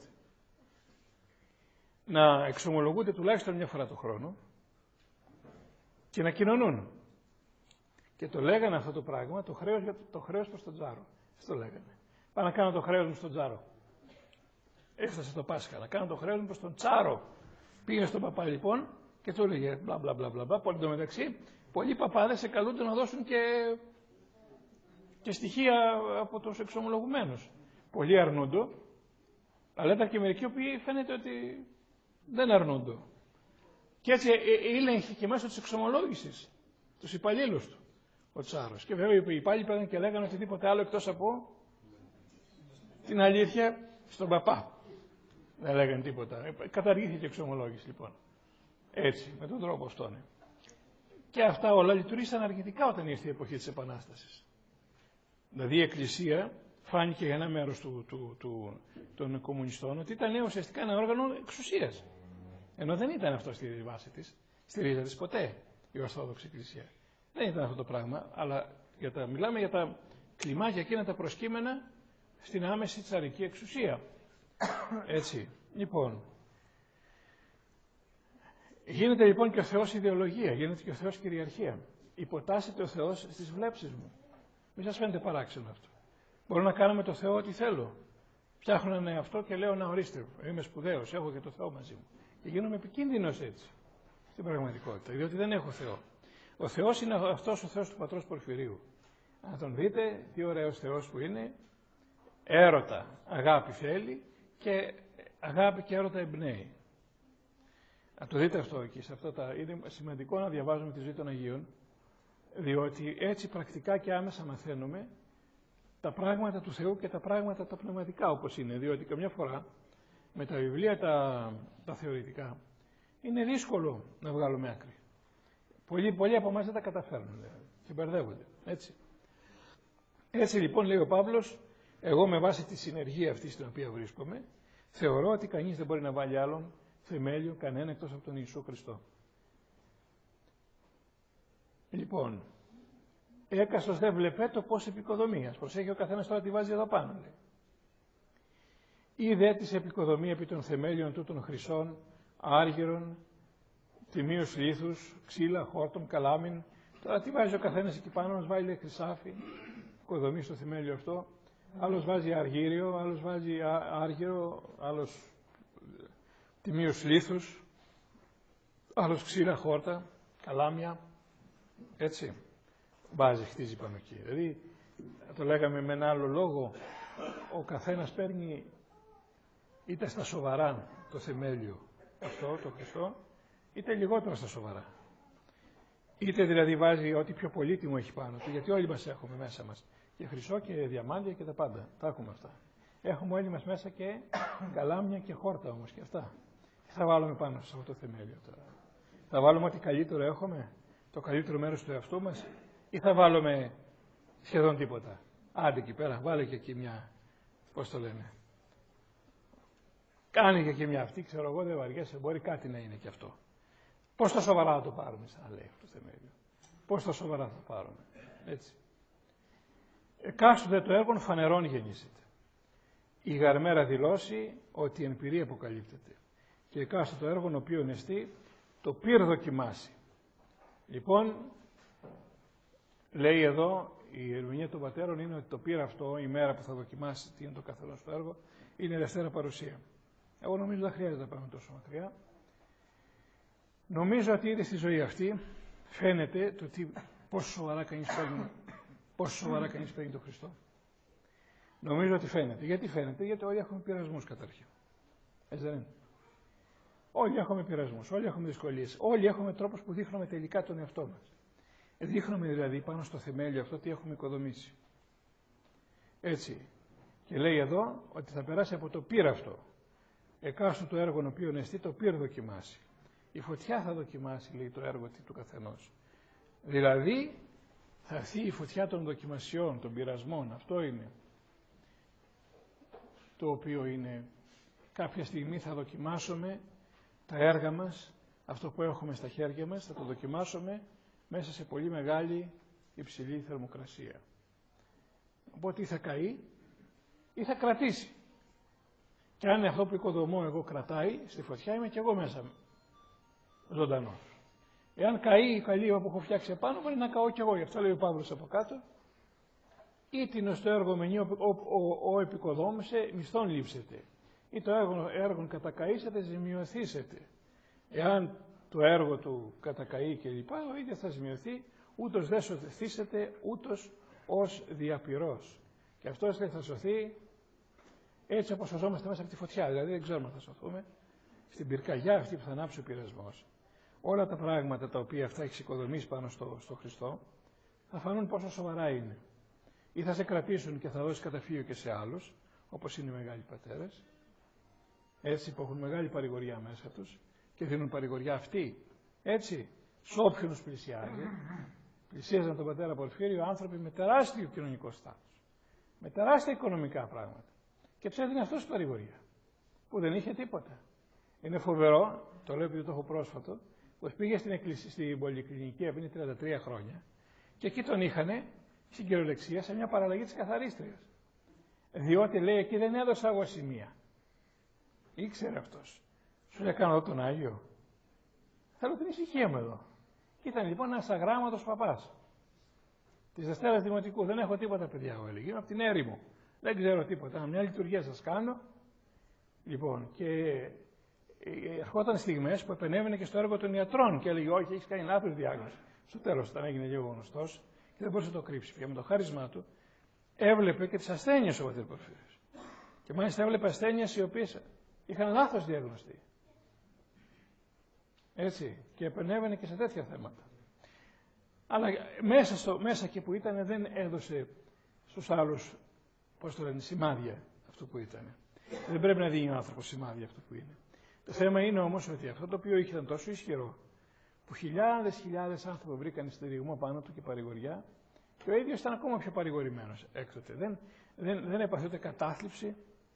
A: να εξομολογούνται τουλάχιστον μια φορά το χρόνο και να κοινωνούν. Και το λέγανε αυτό το πράγμα, το χρέος προς τον Τσάρο. Αυτό το λέγανε. Πάω να κάνω το χρέος μου στον Τσάρο. Έφτασε το Πάσχα, να κάνω το χρέος μου προς τον Τσάρο. Πήγε στον παπά λοιπόν και του έλεγε μπλα μπλα μπλα μπλα. Εν τω μεταξύ, πολλοί παπάδες σε καλούνται να δώσουν και στοιχεία από τους εξομολογουμένους. Πολλοί αρνούνται, αλλά ήταν και μερικοί που φαίνεται ότι δεν αρνούνται. Και έτσι ήλεγχε και μέσω της εξομολόγησης τους υπαλλήλους του ο Τσάρος. Και βέβαια οι υπάλληλοι πήγαν και λέγανε οτιδήποτε άλλο εκτός από την αλήθεια στον παπά. Δεν λέγανε τίποτα. Καταργήθηκε η εξομολόγηση λοιπόν. Έτσι, με τον τρόπο αυτόν. Και αυτά όλα λειτουργήσαν αρνητικά όταν ήρθε η εποχή της Επανάστασης. Δηλαδή η Εκκλησία φάνηκε για ένα μέρος των κομμουνιστών ότι ήταν ουσιαστικά ένα όργανο εξουσίας. Ενώ δεν ήταν αυτό στη βάση της, στη ρίζα της ποτέ η Ορθόδοξη Εκκλησία. Δεν ήταν αυτό το πράγμα, αλλά μιλάμε για τα κλιμάκια εκείνα τα προσκύμενα στην άμεση τσαρική εξουσία. Έτσι, λοιπόν. Γίνεται λοιπόν και ο Θεός ιδεολογία, γίνεται και ο Θεός κυριαρχία. Υποτάσσεται ο Θεός στις βλέψεις μου. Μην σας φαίνεται παράξενο αυτό. Μπορώ να κάνω με το Θεό ό,τι θέλω. Φτιάχνω ένα εαυτό και λέω να ορίστε, είμαι σπουδαίος, έχω και το Θεό μαζί μου. Και γίνομαι επικίνδυνος έτσι, στην πραγματικότητα, διότι δεν έχω Θεό. Ο Θεός είναι αυτός ο Θεός του Πατρός Πορφυρίου. Αν τον δείτε, τι ωραίος Θεός που είναι, έρωτα, αγάπη θέλει και αγάπη και έρωτα εμπνέει. Να το δείτε αυτό εκεί, είναι σημαντικό να διαβάζουμε τη ζωή των Αγίων, διότι έτσι πρακτικά και άμεσα μαθαίνουμε τα πράγματα του Θεού και τα πράγματα τα πνευματικά όπως είναι, διότι καμιά φορά με τα βιβλία τα θεωρητικά είναι δύσκολο να βγάλουμε άκρη. Πολλοί από εμάς δεν τα καταφέρνουν και μπερδεύονται. Έτσι λοιπόν λέει ο Παύλος, εγώ με βάση τη συνεργία αυτή στην οποία βρίσκομαι, θεωρώ ότι κανείς δεν μπορεί να βάλει άλλον θεμέλιο, κανένα εκτός από τον Ιησού Χριστό. Λοιπόν, έκαστος δεν βλεπέτο πώς επικοδομίας. Προσέχει ο καθένας τώρα τι βάζει εδώ πάνω, λέει. Ή δε της επικοδομία επί των θεμέλιων τούτων χρυσών, άργυρων, τιμίους λίθους, ξύλα, χόρτων, καλάμιν. Τώρα τι βάζει ο καθένας εκεί πάνω, μας βάλει λέει, χρυσάφι, οικοδομή στο θεμέλιο αυτό. Άλλος βάζει αργύριο, άλλος βάζει άργυρο, άλλος τιμίους λίθους, άλλος ξύλα, χόρτα, καλάμια. Έτσι. Βάζει, χτίζει πάνω εκεί. Δηλαδή, το λέγαμε με ένα άλλο λόγο, ο καθένας παίρνει είτε στα σοβαρά το θεμέλιο αυτό, το Χριστό, είτε λιγότερο στα σοβαρά. Είτε δηλαδή βάζει ό,τι πιο πολύτιμο έχει πάνω του, γιατί όλοι μας έχουμε μέσα μας και χρυσό και διαμάντια και τα πάντα. Τα έχουμε αυτά. Έχουμε όλοι μας μέσα και καλάμια και χόρτα όμως και αυτά. Τι θα βάλουμε πάνω σε αυτό το θεμέλιο τώρα? Θα βάλουμε ό,τι καλύτερο έχουμε, το καλύτερο μέρος του εαυτού μας, ή θα βάλουμε σχεδόν τίποτα? Άντε εκεί πέρα, βάλε και εκεί μια, πώς το λένε, κάνει και εκεί μια αυτή, ξέρω εγώ, δεν βαριέσαι, μπορεί κάτι να είναι και αυτό. Πώς τα σοβαρά θα το πάρουμε, σαν να λέει αυτό το θεμέλιο? Πώς τα σοβαρά θα το πάρουμε? Έτσι. Εκάστοτε το έργο φανερών γεννήσεται. Η γαρμέρα δηλώσει ότι εν πυρή αποκαλύπτεται. Και εκάστοτε το έργο οποίον εστί, το πυρ δοκιμάσει. Λοιπόν, λέει εδώ, η ερμηνεία των πατέρων είναι ότι το πυρ αυτό, η μέρα που θα δοκιμάσει τι είναι το καθενός το έργο, είναι η Δευτέρα Παρουσία. Εγώ νομίζω δεν χρειάζεται να πάμε τόσο μακριά. Νομίζω ότι ήδη στη ζωή αυτή φαίνεται το πόσο σοβαρά κανείς παίρνει τον Χριστό. Νομίζω ότι φαίνεται. Γιατί φαίνεται? Γιατί όλοι έχουμε πειρασμούς καταρχήν. Έτσι δεν είναι? Όλοι έχουμε πειρασμούς, όλοι έχουμε δυσκολίες, όλοι έχουμε τρόπους που δείχνουμε τελικά τον εαυτό μας. Δείχνουμε δηλαδή πάνω στο θεμέλιο αυτό τι έχουμε οικοδομήσει. Έτσι. Και λέει εδώ ότι θα περάσει από το πυρ αυτό. Εκάστο το έργο οποίον εστί, το πυρ δοκιμάσει. Η φωτιά θα δοκιμάσει, λέει, το έργο του καθενός. Δηλαδή, θα έρθει η φωτιά των δοκιμασιών, των πειρασμών. Αυτό είναι το οποίο είναι. Κάποια στιγμή θα δοκιμάσουμε τα έργα μας, αυτό που έχουμε στα χέρια μας, θα το δοκιμάσουμε μέσα σε πολύ μεγάλη υψηλή θερμοκρασία. Οπότε ή θα καεί ή θα κρατήσει. Και αν αυτό που οικοδομώ εγώ κρατάει, στη φωτιά είμαι και εγώ μέσα ζωντανός. Εάν καεί η καλύβα που έχω φτιάξει επάνω, μπορεί να καώ κι εγώ. Γι' αυτό λέει ο Παύλος από κάτω. Ήτινο το έργο μενή ο επικοδόμησε, μισθόν λείψετε. Ή το έργο κατακαήσετε, ζημιωθήσετε. Εάν το έργο του κατακαεί και λοιπά, ο ίδιος θα ζημιωθεί, ούτως δεν σωθήσετε, ούτως ως διαπυρός. Και αυτός θα σωθεί έτσι όπως σωζόμαστε μέσα από τη φωτιά. Δηλαδή δεν ξέρουμε αν θα σωθούμε στην πυρκαγιά αυτή που θα ανάψει ο πειρασμός. Όλα τα πράγματα τα οποία αυτά έχεις οικοδομήσει πάνω στο Χριστό θα φανούν πόσο σοβαρά είναι. Ή θα σε κρατήσουν και θα δώσει καταφύγιο και σε άλλους, όπως είναι οι μεγάλοι πατέρες, έτσι που έχουν μεγάλη παρηγοριά μέσα τους και δίνουν παρηγοριά αυτοί, έτσι, σε όποιον τους πλησιάζει. Πλησίαζαν τον πατέρα Πορφύριο άνθρωποι με τεράστιο κοινωνικό στάτους, με τεράστια οικονομικά πράγματα και τους έδινε αυτός παρηγοριά, που δεν είχε τίποτα. Είναι φοβερό, το λέω επειδή το έχω πρόσφατο, πως πήγε στην πολυκλινική πριν 33 χρόνια και εκεί τον είχανε στην κυριολεξία σε μια παραλλαγή της καθαρίστριας. Διότι λέει εκεί δεν έδωσα εγώ σημεία. Ήξερε αυτός. Σου λέει κάνω εδώ τον Άγιο. Θέλω την ησυχία μου εδώ. Και ήταν λοιπόν ένας αγράμματος παπάς. Της Δευτέρας Δημοτικού. Δεν έχω τίποτα παιδιά εγώ έλεγε. Είμαι από την έρημο. Δεν ξέρω τίποτα. Μια λειτουργία σας κάνω. Λοιπόν και ερχόταν στιγμές που επενέβαινε και στο έργο των ιατρών και έλεγε όχι, έχεις κάνει λάθος διάγνωση. Στο τέλος, όταν έγινε λίγο γνωστός και δεν μπορούσε να το κρύψει πια με το χάρισμά του, έβλεπε και τις ασθένειες ο πατήρ Πορφύριος. Και μάλιστα έβλεπε ασθένειες οι οποίες είχαν λάθος διαγνωστεί. Έτσι, και επενέβαινε και σε τέτοια θέματα. Αλλά μέσα εκεί που ήταν δεν έδωσε στους άλλους, πώς το λένε, σημάδια αυτό που ήταν. Δεν πρέπει να δίνει ο άνθρωπος σημάδια αυτό που είναι. Το θέμα είναι όμως ότι αυτό το οποίο ήταν τόσο ισχυρό, που χιλιάδες άνθρωποι βρήκαν στηριγμό πάνω του και παρηγοριά, Και ο ίδιος ήταν ακόμα πιο παρηγορημένος έκτοτε. Δεν έπαθε ούτε κατάθλιψη,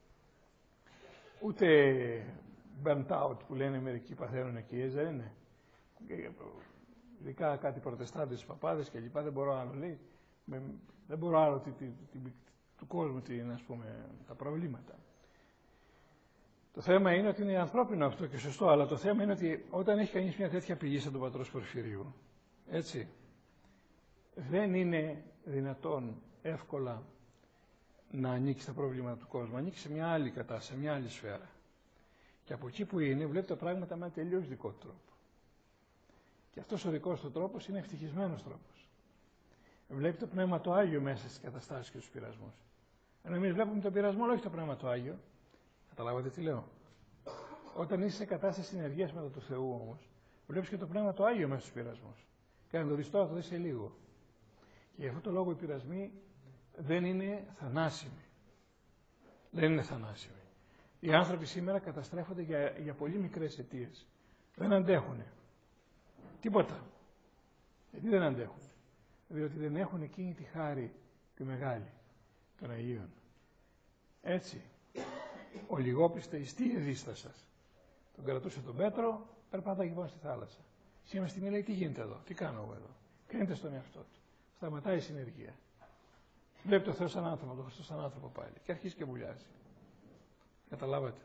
A: ούτε burnt out που λένε μερικοί παθαίνουν εκεί, δεν είναι. Ειδικά κάτι προτεστάντες, παπάδες και λοιπά, δεν μπορώ άλλο, λέει. Δεν μπορώ άλλο του κόσμου, ας πούμε, τα προβλήματα. Το θέμα είναι ότι είναι ανθρώπινο αυτό και σωστό, αλλά το θέμα είναι ότι όταν έχει κανείς μια τέτοια πηγή σαν τον πατρός Πορφυρίου, έτσι, δεν είναι δυνατόν εύκολα να ανήκει στα προβλήματα του κόσμου. Ανήκει σε μια άλλη κατάσταση, σε μια άλλη σφαίρα. Και από εκεί που είναι, βλέπει τα πράγματα με ένα τελείως δικό του τρόπο. Και αυτός ο δικός του τρόπος είναι ευτυχισμένος τρόπος. Βλέπει το Πνεύμα το Άγιο μέσα στις καταστάσεις και στους πειρασμούς. Ενώ εμείς βλέπουμε τον πειρασμό, αλλά όχι το Πνεύμα το Άγιο. Καταλάβατε τι λέω. Όταν είσαι σε κατάσταση συνεργίας με τον Θεού όμως, βλέπεις και το Πνεύμα το Άγιο μέσα στους πειρασμούς. Και αν το δεις τώρα, θα το δεις σε λίγο. Και γι' αυτό το λόγο οι πειρασμοί δεν είναι θανάσιμοι. Δεν είναι θανάσιμοι. Οι άνθρωποι σήμερα καταστρέφονται για πολύ μικρές αιτίες. Δεν αντέχουν. Τίποτα. Γιατί δεν αντέχουν. Διότι δεν έχουν εκείνη τη χάρη τη μεγάλη των Αγίων. Έτσι. Ο λιγόπιστος τι εδίστασας. Τον κρατούσε τον Πέτρο, περπάταγε πάνω στη θάλασσα. Σήμερα στιγμή λέει τι γίνεται εδώ, τι κάνω εγώ εδώ. Κρίνεται στον εαυτό του. Σταματάει η συνεργεία. Βλέπει το Θεό σαν άνθρωπο, το Χριστό σαν άνθρωπο πάλι. Και αρχίζει και βουλιάζει. Καταλάβατε.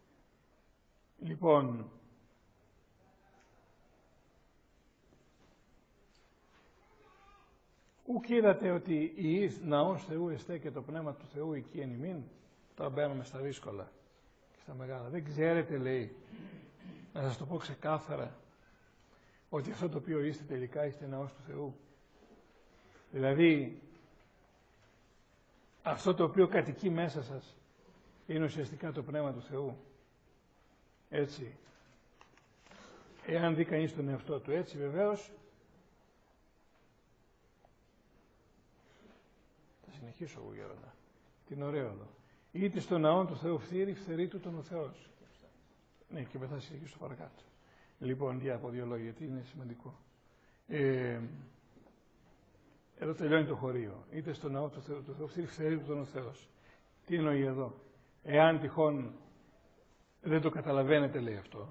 A: Λοιπόν, ουκ είδατε ότι η εις ναός Θεού εστέ και το Πνεύμα του Θεού εκεί εν ημίν. Τώρα μπαίνουμε στα δύσκολα και στα μεγάλα. Δεν ξέρετε, λέει, να σας το πω ξεκάθαρα, ότι αυτό το οποίο είστε τελικά είστε ναός του Θεού. Δηλαδή, αυτό το οποίο κατοικεί μέσα σας είναι ουσιαστικά το Πνεύμα του Θεού. Έτσι. Εάν δει κανείς τον εαυτό του έτσι, βεβαίως, θα συνεχίσω εγώ γέροντα. Τι ωραίο εδώ. Είτε στο ναό του Θεού φθείρει, φθερεί του τον ο Θεός. Ναι, και μετά συνεχίσω παρακάτω. Λοιπόν, για από δύο λόγια, γιατί είναι σημαντικό. Εδώ τελειώνει το χωρίο. Είτε στο ναό του Θεού φθείρει, φθερεί του τον ο Θεός. Τι εννοεί εδώ. Εάν τυχόν δεν το καταλαβαίνετε, λέει αυτό,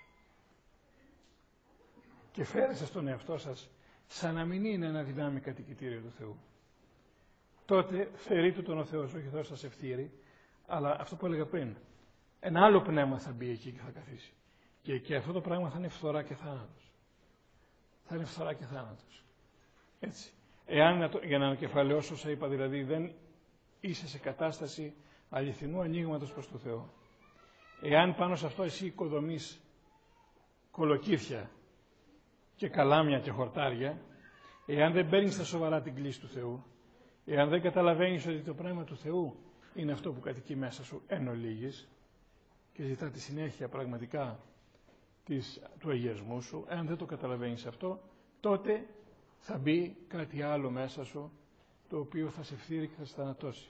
A: και φέρεστε στον εαυτό σας σαν να μην είναι ένα δυνάμει κατοικητήριο του Θεού, τότε φέρει του τον ο Θεός, όχι Θεός σας ευθύρει, αλλά αυτό που έλεγα πριν, ένα άλλο πνεύμα θα μπει εκεί και θα καθίσει. Και αυτό το πράγμα θα είναι φθορά και θάνατος. Θα είναι φθορά και θάνατος. Έτσι. Εάν, για να ανακεφαλαιώσω όσα είπα, δηλαδή δεν είσαι σε κατάσταση αληθινού ανοίγματος προς το Θεό. Εάν πάνω σε αυτό εσύ οικοδομείς κολοκύθια και καλάμια και χορτάρια, εάν δεν παίρνεις στα σοβαρά την κλίση του Θεού, εάν δεν καταλαβαίνεις ότι το Πνεύμα του Θεού είναι αυτό που κατοικεί μέσα σου εν ολίγης και ζητά τη συνέχεια πραγματικά του αγιασμού σου, εάν δεν το καταλαβαίνεις αυτό, τότε θα μπει κάτι άλλο μέσα σου, το οποίο θα σε φθείρει και θα σε θανατώσει.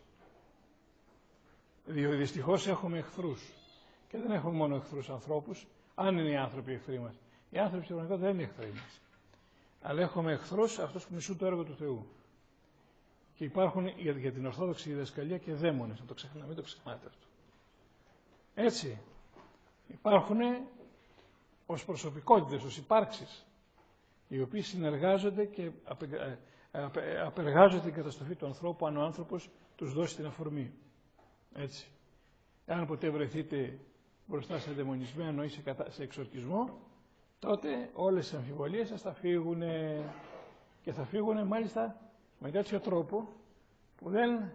A: Διότι δυστυχώς έχουμε εχθρούς. Και δεν έχουμε μόνο εχθρούς ανθρώπους, αν είναι οι άνθρωποι εχθροί μας. Οι άνθρωποι στην πραγματικότητα δεν είναι εχθροί μας. Αλλά έχουμε εχθρούς αυτούς που μισούν το έργο του Θεού. Και υπάρχουν για την Ορθόδοξη διδασκαλία και δαίμονες, να μην το ξεχνάτε αυτό. Έτσι, υπάρχουν ως προσωπικότητες, ως υπάρξεις, οι οποίοι συνεργάζονται και απεργάζονται την καταστροφή του ανθρώπου, αν ο άνθρωπος τους δώσει την αφορμή. Έτσι. Εάν ποτέ βρεθείτε μπροστά σε δαιμονισμένο ή σε εξορκισμό, τότε όλες οι αμφιβολίες σας θα φύγουν και θα φύγουν μάλιστα με τέτοιο τρόπο που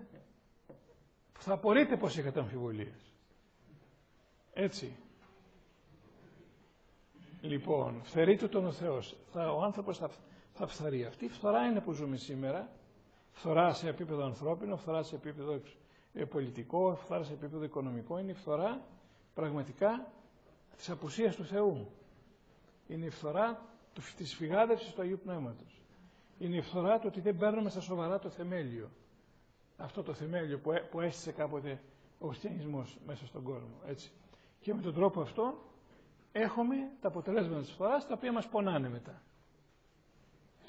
A: θα απορείτε πως είχατε αμφιβολίες. Έτσι. Λοιπόν, φθερεί του τον ο Θεός. Ο άνθρωπος θα φθαρεί. Αυτή η φθορά είναι που ζούμε σήμερα. Φθορά σε επίπεδο ανθρώπινο, φθορά σε επίπεδο πολιτικό, φθορά σε επίπεδο οικονομικό. Είναι η φθορά πραγματικά της απουσίας του Θεού. Είναι η φθορά της φυγάδευσης του Αγίου Πνεύματος. Είναι η φθορά του ότι δεν παίρνουμε στα σοβαρά το θεμέλιο. Αυτό το θεμέλιο που έστησε κάποτε ο χριστιανισμός μέσα στον κόσμο. Έτσι. Και με τον τρόπο αυτό έχουμε τα αποτελέσματα της φθοράς, τα οποία μας πονάνε μετά.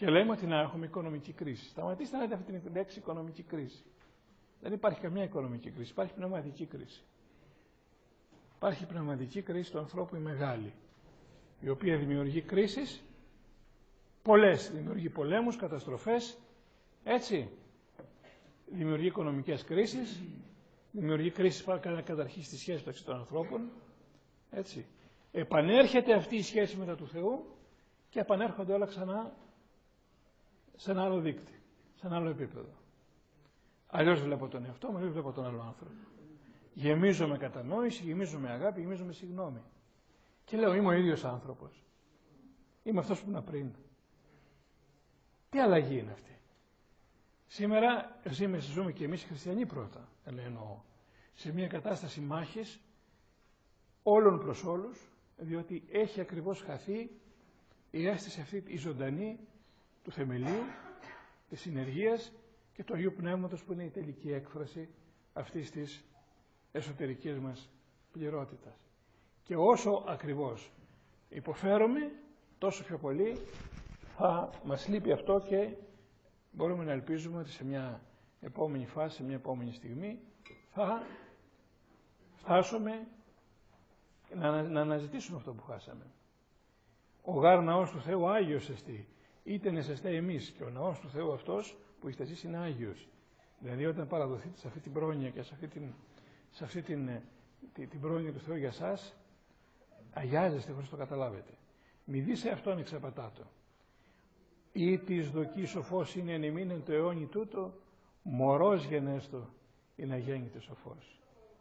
A: Και λέμε ότι να έχουμε οικονομική κρίση. Σταματήστε να λέτε αυτή την λέξη οικονομική κρίση. Δεν υπάρχει καμιά οικονομική κρίση, υπάρχει πνευματική κρίση. Υπάρχει πνευματική κρίση του ανθρώπου η μεγάλη, η οποία δημιουργεί κρίσεις, πολλές, δημιουργεί πολέμους, καταστροφές, έτσι. Δημιουργεί οικονομικές κρίσεις, δημιουργεί κρίσεις καταρχήν στη σχέση μεταξύ των ανθρώπων, έτσι. Επανέρχεται αυτή η σχέση μετά του Θεού και επανέρχονται όλα ξανά σε ένα άλλο δείκτη, σε ένα άλλο επίπεδο. Αλλιώς βλέπω τον εαυτό μου, αλλιώς βλέπω τον άλλο άνθρωπο. Γεμίζω με κατανόηση, γεμίζω με αγάπη, γεμίζω με συγγνώμη. Και λέω, είμαι ο ίδιος άνθρωπος. Είμαι αυτός που ήμουν πριν. Τι αλλαγή είναι αυτή? Σήμερα ζούμε και εμείς οι χριστιανοί πρώτα, εννοώ, σε μια κατάσταση μάχης όλων προς όλους, διότι έχει ακριβώς χαθεί η αίσθηση αυτή η ζωντανή του θεμελίου, της συνεργίας και του Αγίου Πνεύματος, που είναι η τελική έκφραση αυτής της εσωτερικής μας πληρότητας. Και όσο ακριβώς υποφέρουμε, τόσο πιο πολύ θα μας λείπει αυτό και μπορούμε να ελπίζουμε ότι σε μια επόμενη φάση, σε μια επόμενη στιγμή θα φτάσουμε να αναζητήσουμε αυτό που χάσαμε. Ο γάρ ναός του Θεού Άγιος εστί, είτε νεσεστέ εμείς, και ο ναός του Θεού αυτός που είστε εσείς είναι Άγιος. Δηλαδή όταν παραδοθείτε σε αυτή την πρόνοια και σε αυτή την πρόνοια του Θεού για σας, αγιάζεστε χωρίς το καταλάβετε. Μη δει σε αυτόν εξαπατάτο. Ή της δοκής σοφός είναι εν εμείνεν το αιώνι τούτο, μωρός γενέστο είναι αγέννητε σοφός.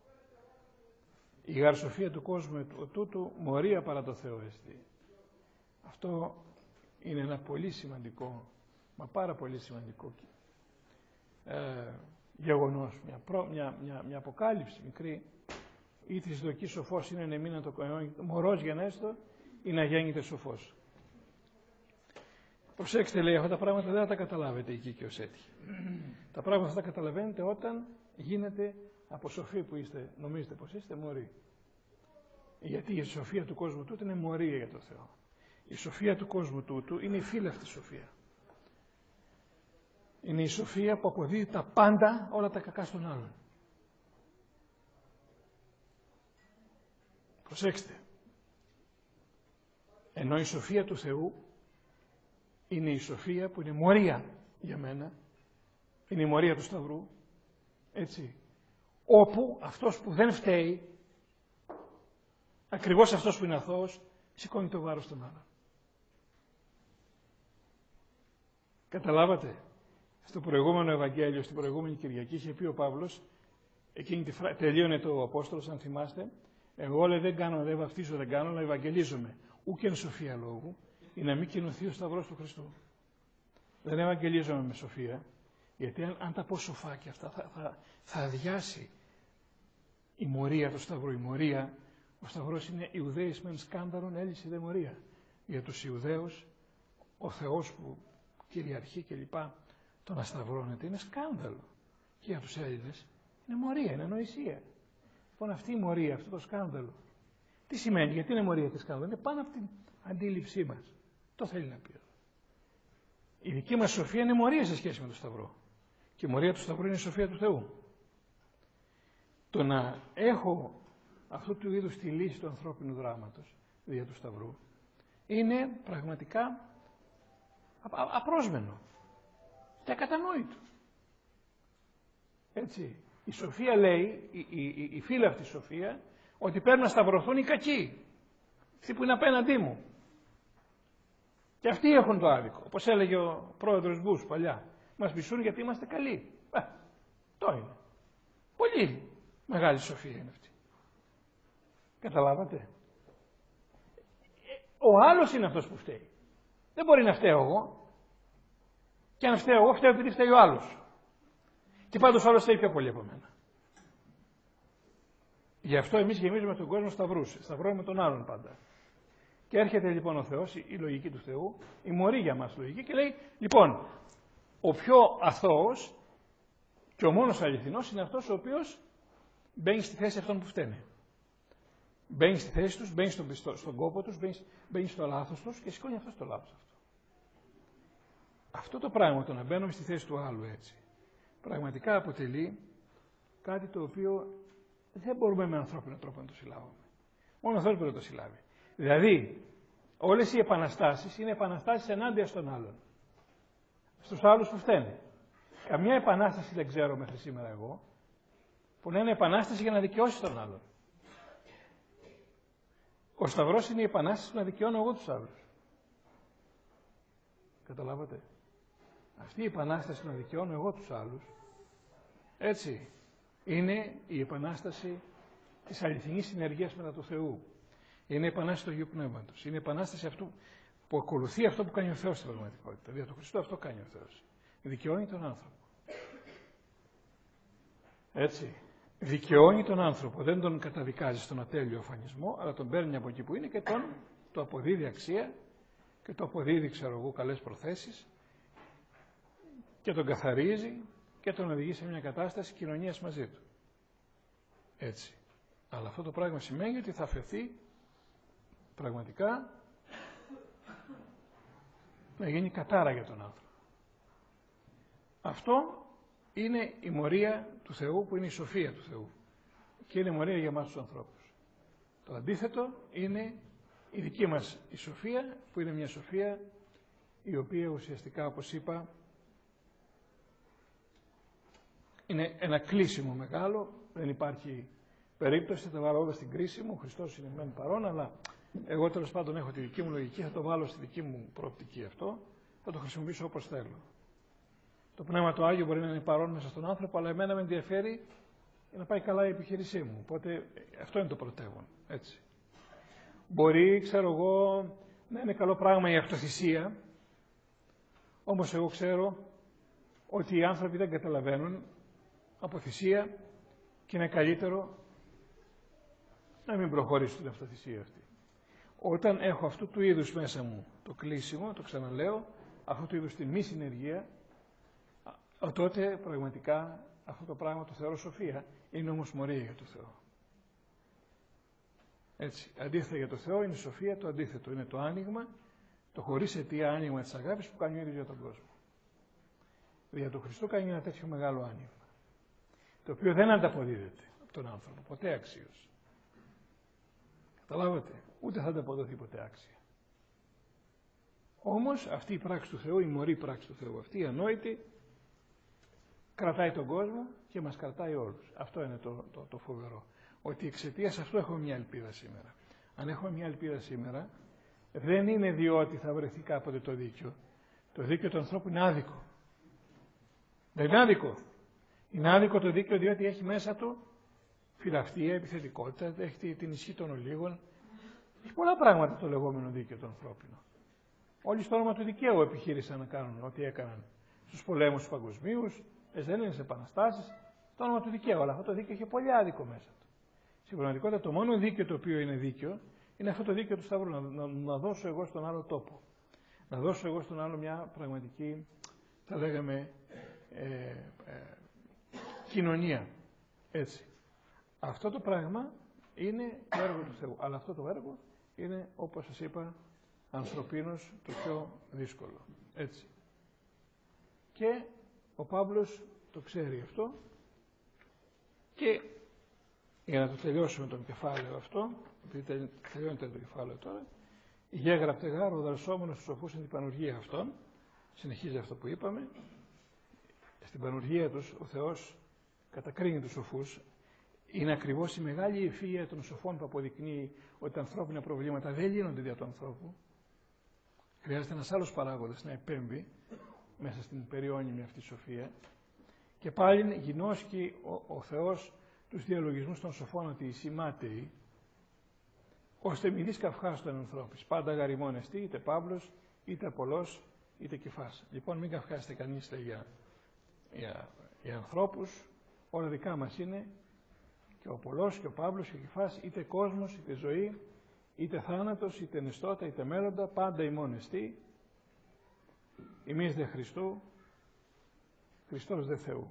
A: Η γαρσοφία του κόσμου τούτου μορία παρά το Θεό εστί. Αυτό είναι ένα πολύ σημαντικό, μα πάρα πολύ σημαντικό γεγονός, μια αποκάλυψη μικρή. Ή της δοκής σοφός είναι εν εμείνεν το αιώνι, μωρός γενέστο είναι αγέννητε σοφός. Προσέξτε, λέει, αυτά τα πράγματα δεν θα τα καταλάβετε εκεί και ως έτυχε. Τα πράγματα θα τα καταλαβαίνετε όταν γίνετε από σοφοί που είστε, νομίζετε πως είστε μωροί. Γιατί η σοφία του κόσμου τούτου είναι μορία για το Θεό. Η σοφία του κόσμου τούτου είναι η φύλακτη σοφία. Είναι η σοφία που αποδίδει τα πάντα, όλα τα κακά στον άλλον. Προσέξτε. Ενώ η σοφία του Θεού είναι η σοφία που είναι μορία για μένα, είναι η μορία του Σταυρού, έτσι, όπου αυτός που δεν φταίει, ακριβώς αυτός που είναι αθώος, σηκώνει το βάρος στον άλλον. Καταλάβατε? Στο προηγούμενο Ευαγγέλιο, στην προηγούμενη Κυριακή, είχε πει ο Παύλος, εκείνη τη τελείωνε το Απόστολος, αν θυμάστε, εγώ λέει δεν βαφτίζω, δεν κάνω, αλλά ευαγγελίζομαι. Ούκ εν σοφία λόγου, ή να μην κοινωθεί ο Σταυρός του Χριστού. Δεν ευαγγελίζομαι με σοφία, γιατί αν τα πω σοφά και αυτά θα αδειάσει η μορία του Σταυρού. Η μορία, ο Σταυρός είναι Ιουδαίης μεν σκάνδαρον έλυση δε μορία. Για τους Ιουδαίους, ο Θεός που κυριαρχεί και λοιπά, το να σταυρώνεται είναι σκάνδαλο. Και για τους Έλληνες είναι μορία, είναι ανοησία. Λοιπόν, αυτή η μορία, αυτό το σκάνδαλο, τι σημαίνει, γιατί είναι μορία και σκάνδαλο? Είναι πάνω από την αντίληψή μας. Το θέλει να πει. Η δική μας σοφία είναι μορία σε σχέση με τον Σταυρό. Και η μορία του Σταυρού είναι η σοφία του Θεού. Το να έχω αυτού του είδους τη λύση του ανθρώπινου δράματος, δια του Σταυρού, είναι πραγματικά απρόσμενο και ακατανόητο. Έτσι. Η σοφία λέει, η φύλακτη σοφία, ότι πρέπει να σταυρωθούν οι κακοί, αυτοί που είναι απέναντί μου. Και αυτοί έχουν το άδικο. Όπως έλεγε ο πρόεδρος Μπούς παλιά, μας μισούν γιατί είμαστε καλοί. Το είναι. Πολύ μεγάλη σοφία είναι αυτή. Καταλάβατε? Ο άλλος είναι αυτός που φταίει. Δεν μπορεί να φταίω εγώ. Και αν φταίω εγώ, φταίω επειδή φταίει ο άλλος. Και πάντως ο άλλος φταίει πιο πολύ από μένα. Γι' αυτό εμείς γεμίζουμε τον κόσμο σταυρούς. Σταυρώνουμε τον άλλον πάντα. Και έρχεται λοιπόν ο Θεός, η λογική του Θεού, η μορή για μας λογική, και λέει, λοιπόν, ο πιο αθώος και ο μόνος αληθινός είναι αυτός ο οποίος μπαίνει στη θέση αυτών που φταίνε. Μπαίνει στη θέση τους, μπαίνει στον κόπο τους, μπαίνει στο λάθος τους και σηκώνει αυτό το λάθος αυτό. Αυτό το πράγμα, το να μπαίνουμε στη θέση του άλλου έτσι, πραγματικά αποτελεί κάτι το οποίο δεν μπορούμε με ανθρώπινο τρόπο να το συλλάβουμε. Μόνο αυτός μπορεί να το συλλάβει. Δηλαδή, όλες οι επαναστάσεις είναι επαναστάσεις ενάντια στον άλλον. Στους άλλους που φταίνε. Καμιά επανάσταση δεν ξέρω μέχρι σήμερα εγώ, που να είναι επανάσταση για να δικαιώσει τον άλλον. Ο Σταυρός είναι η επανάσταση που να δικαιώνω εγώ τους άλλους. Καταλάβατε. Αυτή η επανάσταση να δικαιώνω εγώ τους άλλους, έτσι, είναι η επανάσταση της αληθινής συνεργίας μετά του Θεού. Είναι η επανάσταση του Αγίου Πνεύματος. Είναι η επανάσταση αυτού που ακολουθεί αυτό που κάνει ο Θεός στην πραγματικότητα. Δια του Χριστού αυτό κάνει ο Θεός. Δικαιώνει τον άνθρωπο. Έτσι. Δικαιώνει τον άνθρωπο. Δεν τον καταδικάζει στον ατέλειο αφανισμό, αλλά τον παίρνει από εκεί που είναι και τον το αποδίδει αξία και το αποδίδει, ξέρω εγώ, καλές προθέσεις και τον καθαρίζει και τον οδηγεί σε μια κατάσταση κοινωνίας μαζί του. Έτσι. Αλλά αυτό το πράγμα σημαίνει ότι θα αφαιθεί πραγματικά να γίνει κατάρα για τον άνθρωπο. Αυτό είναι η μορία του Θεού, που είναι η σοφία του Θεού. Και είναι η μορία για εμάς τους ανθρώπους. Το αντίθετο είναι η δική μας η σοφία, που είναι μια σοφία η οποία ουσιαστικά, όπως είπα, είναι ένα κλείσιμο μεγάλο. Δεν υπάρχει περίπτωση, θα το βάλω όλα στην κρίση μου. Ο Χριστός είναι μεν παρόν, αλλά εγώ τέλος πάντων έχω τη δική μου λογική, θα το βάλω στη δική μου προοπτική αυτό, θα το χρησιμοποιήσω όπως θέλω. Το Πνεύμα το Άγιο μπορεί να είναι παρόν μέσα στον άνθρωπο, αλλά εμένα με ενδιαφέρει να πάει καλά η επιχείρησή μου. Οπότε αυτό είναι το πρωτεύον. Έτσι. Μπορεί, ξέρω εγώ, να είναι καλό πράγμα η αυτοθυσία, όμως εγώ ξέρω ότι οι άνθρωποι δεν καταλαβαίνουν από θυσία και είναι καλύτερο να μην προχωρήσω στην αυτοθυσία αυτή. Όταν έχω αυτού του είδους μέσα μου το κλείσιμο, το ξαναλέω, αυτού του είδους τη μη συνεργία, τότε πραγματικά αυτό το πράγμα το θεωρώ σοφία, είναι όμως μορία για το Θεό. Έτσι, αντίθετα για το Θεό είναι η σοφία, το αντίθετο είναι το άνοιγμα, το χωρίς αιτία άνοιγμα της αγάπης που κάνει ο ίδιος για τον κόσμο. Για τον Χριστό κάνει ένα τέτοιο μεγάλο άνοιγμα, το οποίο δεν ανταποδίδεται από τον άνθρωπο, ποτέ αξίως. Καταλάβατε, ούτε θα ανταποδοθεί ποτέ άξια. Όμως αυτή η πράξη του Θεού, η μωρή πράξη του Θεού, αυτή η ανόητη, κρατάει τον κόσμο και μας κρατάει όλους. Αυτό είναι το φοβερό. Ότι εξαιτίας αυτού έχουμε μια ελπίδα σήμερα. Αν έχουμε μια ελπίδα σήμερα, δεν είναι διότι θα βρεθεί κάποτε το δίκαιο. Το δίκαιο του ανθρώπου είναι άδικο. Δεν είναι άδικο. Είναι άδικο το δίκαιο διότι έχει μέσα του φιλαυτία, επιθετικότητα, έχει την ισχύ των ολίγων. Έχει πολλά πράγματα το λεγόμενο δίκαιο το ανθρώπινο. Όλοι στο όνομα του δικαίου επιχείρησαν να κάνουν ό,τι έκαναν στους πολέμους παγκοσμίους, στις Έλληνες επαναστάσεις, στο όνομα του δικαίου. Αλλά αυτό το δίκαιο είχε πολύ άδικο μέσα του. Στην πραγματικότητα το μόνο δίκαιο το οποίο είναι δίκαιο είναι αυτό το δίκαιο του Σταυρού, να δώσω εγώ στον άλλο τόπο. Να δώσω εγώ στον άλλο μια πραγματική, θα λέγαμε, κοινωνία. Έτσι. Αυτό το πράγμα είναι το έργο του Θεού. Αλλά αυτό το έργο είναι, όπως σας είπα, ανθρωπίνος το πιο δύσκολο. Έτσι. Και ο Παύλος το ξέρει αυτό και για να το τελειώσουμε το κεφάλαιο αυτό, επειδή τελειώνεται το κεφάλαιο τώρα, γέγραπτε γάρ ο δαρσόμενος τους σοφούς στην πανουργία αυτών, συνεχίζει αυτό που είπαμε, στην πανουργία τους ο Θεός κατακρίνει τους σοφούς. Είναι ακριβώς η μεγάλη ευφυΐα των σοφών που αποδεικνύει ότι τα ανθρώπινα προβλήματα δεν λύνονται δια του ανθρώπου. Χρειάζεται ένας άλλος παράγοντας να επέμβει μέσα στην περιώνυμη αυτή σοφία. Και πάλι γινώσκει ο Θεός τους διαλογισμούς των σοφών ότι οι σημάταιοι, ώστε μη δεις καυχάς των ανθρώπων. Πάντα γαριμόν εστί, είτε Παύλος, είτε Απολός, είτε Κεφάς. Λοιπόν, μην καυχάσετε κανείς για ανθρώπους, όλα δικά μας είναι, και ο Απολός και ο Παύλος και ο Κεφάς, είτε κόσμος, είτε ζωή, είτε θάνατος, είτε νεστώτα, είτε μέλλοντα, πάντα ημών εστί, ημείς δε Χριστού, Χριστός δε Θεού.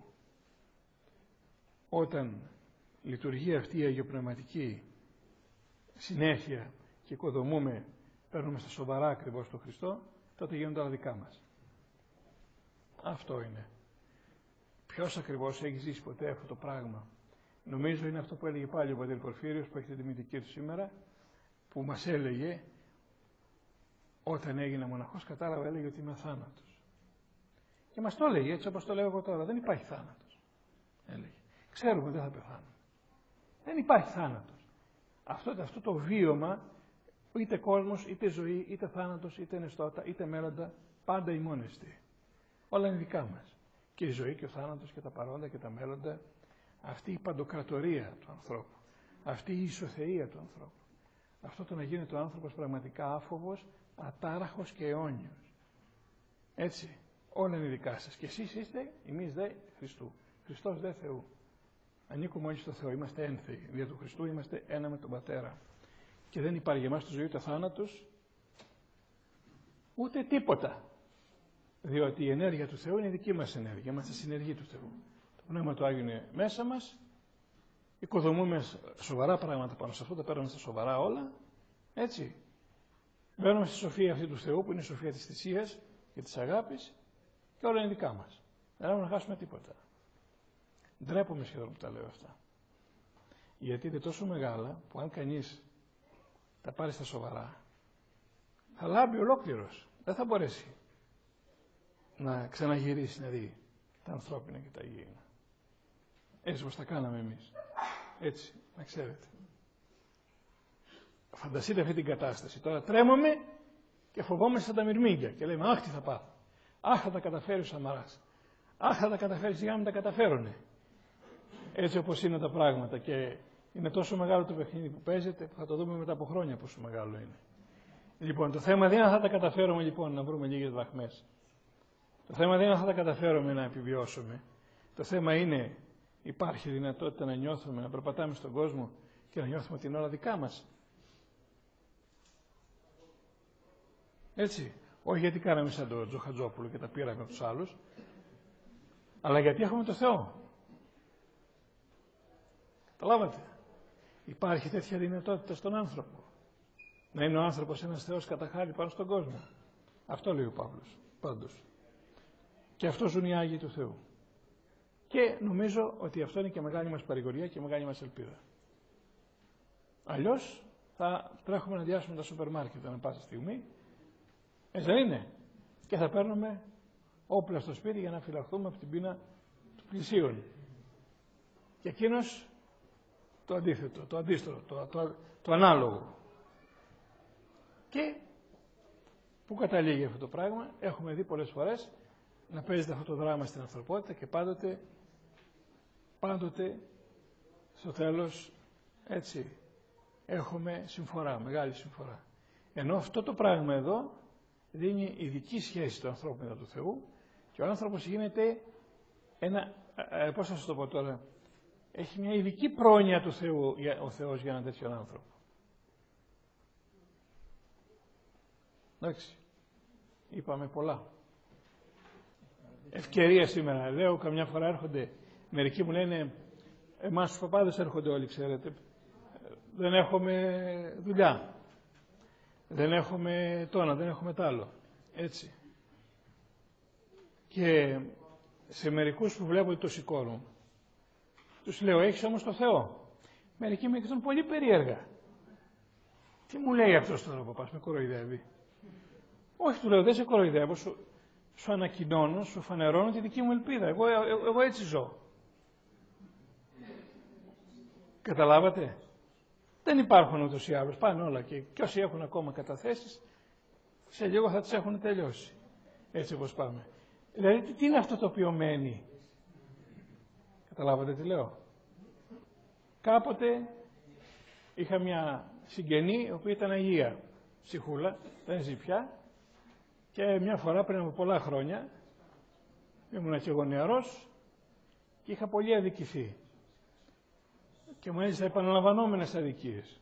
A: Όταν λειτουργεί αυτή η αγιοπνευματική συνέχεια και οικοδομούμε, παίρνουμε στα σοβαρά ακριβώς τον Χριστό, τότε γίνονται όλα δικά μας. Αυτό είναι. Ποιος ακριβώς έχει ζήσει ποτέ αυτό το πράγμα? Νομίζω είναι αυτό που έλεγε πάλι ο πατήρ Πορφύριος, που έχει την τιμητική του σήμερα, που μας έλεγε, όταν έγινε μοναχός, κατάλαβα, έλεγε ότι είμαι θάνατος. Και μας το έλεγε έτσι όπως το λέω εγώ τώρα. Δεν υπάρχει θάνατος. Έλεγε. Ξέρουμε ότι δεν θα πεθάνουμε. Δεν υπάρχει θάνατος. Αυτό το βίωμα, είτε κόσμος, είτε ζωή, είτε θάνατος, είτε νεστώτα, είτε μέλλοντα, πάντα ημώνεστη. Όλα είναι δικά μας. Και η ζωή και ο θάνατος και τα παρόντα και τα μέλλοντα, αυτή η παντοκρατορία του ανθρώπου, αυτή η ισοθεία του ανθρώπου, αυτό το να γίνεται ο άνθρωπος πραγματικά άφοβος, ατάραχος και αιώνιος. Έτσι, όλα είναι δικά σας. Και εσείς είστε, εμείς δε Χριστού. Χριστός δε Θεού. Ανήκουμε όλοι στο Θεό, είμαστε ένθεοι. Δια του Χριστού είμαστε ένα με τον Πατέρα. Και δεν υπάρχει για εμάς στη ζωή ούτε θάνατος, ούτε τίποτα. Διότι η ενέργεια του Θεού είναι η δική μας ενέργεια, είμαστε συνεργοί του Θεού. Το Πνεύμα του Άγιου είναι μέσα μας, οικοδομούμε σοβαρά πράγματα πάνω σε αυτό, τα παίρνουμε στα σοβαρά όλα, έτσι. Μπαίνουμε στη σοφία αυτή του Θεού, που είναι η σοφία της θυσίας και της αγάπης, και όλα είναι δικά μας. Δεν έχουμε να χάσουμε τίποτα. Ντρέπομαι σχεδόν που τα λέω αυτά. Γιατί είναι τόσο μεγάλα, που αν κανείς τα πάρει στα σοβαρά, θα λάμπει ολόκληρος. Δεν θα μπορέσει να ξαναγυρίσει να δει τα ανθρώπινα και τα υγιεινά. Έτσι όπως τα κάναμε εμείς. Έτσι, να ξέρετε. Φανταστείτε αυτή την κατάσταση. Τώρα τρέμουμε και φοβόμαστε σαν τα μυρμήγκια και λέμε αχ τι θα πάθω. Αχ θα τα καταφέρει ο Σαμαράς. Αχ θα τα καταφέρει, σιγά μην τα καταφέρουνε. Έτσι όπως είναι τα πράγματα και είναι τόσο μεγάλο το παιχνίδι που παίζεται που θα το δούμε μετά από χρόνια πόσο μεγάλο είναι. Λοιπόν, το θέμα δεν είναι αν θα τα καταφέρουμε λοιπόν να βρούμε λίγες δραχμές. Το θέμα δεν είναι αν θα τα καταφέρουμε να επιβιώσουμε. Το θέμα είναι υπάρχει δυνατότητα να νιώθουμε, να περπατάμε στον κόσμο και να νιώθουμε ότι είναι όλα δικά μας. Έτσι. Όχι γιατί κάναμε σαν τον Τζοχατζόπουλο και τα πήραμε από τους άλλους, αλλά γιατί έχουμε το Θεό. Καταλάβατε. Υπάρχει τέτοια δυνατότητα στον άνθρωπο. Να είναι ο άνθρωπος ένας Θεός κατά χάρη πάνω στον κόσμο. Αυτό λέει ο Παύλος. Πάντως. Και αυτό ζουν οι Άγιοι του Θεού. Και νομίζω ότι αυτό είναι και μεγάλη μας παρηγοριά και μεγάλη μας ελπίδα. Αλλιώς θα τρέχουμε να διάσουμε τα σούπερ μάρκετ ανά πάσα στιγμή. Έτσι δεν είναι. Και θα παίρνουμε όπλα στο σπίτι για να φυλαχθούμε από την πείνα του πλησίον. Και εκείνος το αντίθετο, το αντίστροφο, το ανάλογο. Και πού καταλήγει αυτό το πράγμα? Έχουμε δει πολλές φορές να παίζεται αυτό το δράμα στην ανθρωπότητα και πάντοτε στο τέλος έτσι έχουμε συμφορά, μεγάλη συμφορά. Ενώ αυτό το πράγμα εδώ δίνει ειδική σχέση του ανθρώπου με του Θεού και ο άνθρωπος γίνεται ένα, πώς θα σας το πω τώρα, έχει μια ειδική πρόνοια του Θεού ο Θεός για έναν τέτοιον άνθρωπο. Εντάξει, είπαμε πολλά. Ευκαιρία σήμερα, λέω, καμιά φορά έρχονται, μερικοί μου λένε, εμάς τους παπάδες έρχονται όλοι, ξέρετε, δεν έχουμε δουλειά, δεν έχουμε τόνα, δεν έχουμε τ' άλλο, έτσι. Και σε μερικούς που βλέπω ότι το σηκώνουν, τους λέω, έχεις όμως το Θεό. Μερικοί με κοιτούν πολύ περίεργα. Τι μου λέει αυτός τώρα ο παπάς, με κοροϊδεύει? Όχι, του λέω, δεν σε κοροϊδεύω, σου ανακοινώνω, σου φανερώνω τη δική μου ελπίδα. Εγώ έτσι ζω. Καταλάβατε? Δεν υπάρχουν ούτως ή άλλως, πάνε όλα και όσοι έχουν ακόμα καταθέσεις, σε λίγο θα τις έχουν τελειώσει. Έτσι όπως πάμε. Δηλαδή, τι είναι αυτό το οποίο μένει? Καταλάβατε τι λέω? Κάποτε είχα μια συγγενή, η οποία ήταν Αγία, ψυχούλα, δεν ζει πια, και μια φορά πριν από πολλά χρόνια, ήμουνα και εγώ νεαρός και είχα πολύ αδικηθεί. Και μου έζησα επαναλαμβανόμενες αδικίες.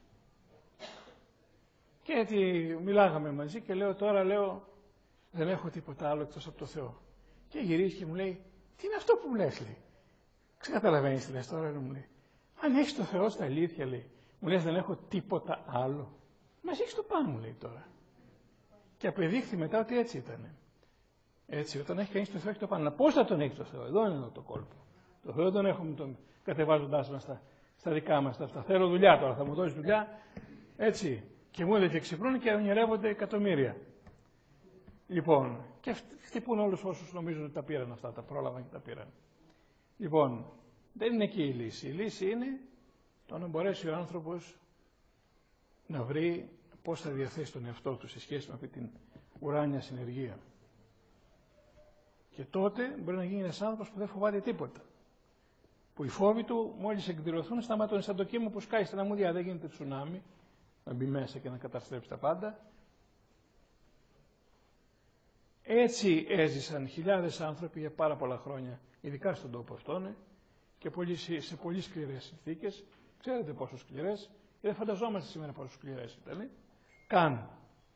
A: Και έτσι μιλάγαμε μαζί και λέω τώρα, δεν έχω τίποτα άλλο εκτός από το Θεό. Και γυρίζει και μου λέει, τι είναι αυτό που μου λες, λέει? Ξεκαταλαβαίνεις τι λες τώρα, μου λέει. Αν έχεις το Θεό στα αλήθεια, λέει, μου λες δεν έχω τίποτα άλλο? Μας έχεις το πάνω, μου λέει τώρα. Και απεδείχθη μετά ότι έτσι ήταν. Έτσι, όταν έχει κανείς το Θεό, έχει το πάνω. Πώς θα τον έχει το Θεό? Εδώ είναι το κόλπο. Το Θεό δεν έχουμε τον κατεβάζοντάς μας στα δικά μας τα αυτά. Θέλω δουλειά τώρα, θα μου δώσει δουλειά. Έτσι. Κοιμούνται και ξυπνούν και ονειρεύονται εκατομμύρια. Λοιπόν, και χτυπούν όλους όσους νομίζουν ότι τα πήραν αυτά, τα πρόλαβαν και τα πήραν. Λοιπόν, δεν είναι εκεί η λύση. Η λύση είναι το να μπορέσει ο άνθρωπος να βρει πώς θα διαθέσει τον εαυτό του σε σχέση με αυτή την ουράνια συνεργία. Και τότε μπορεί να γίνει ένας άνθρωπος που δεν φοβάται τίποτα. Που οι φόβοι του μόλις εκδηλωθούν σταματούν, σαν το κύμα που σκάει στην αμμούδια. Δεν γίνεται τσουνάμι να μπει μέσα και να καταστρέψει τα πάντα. Έτσι έζησαν χιλιάδες άνθρωποι για πάρα πολλά χρόνια, ειδικά στον τόπο αυτόν και σε πολύ σκληρές συνθήκες. Ξέρετε πόσο σκληρές, και δεν φανταζόμαστε σήμερα πόσο σκληρές ήταν. Καν.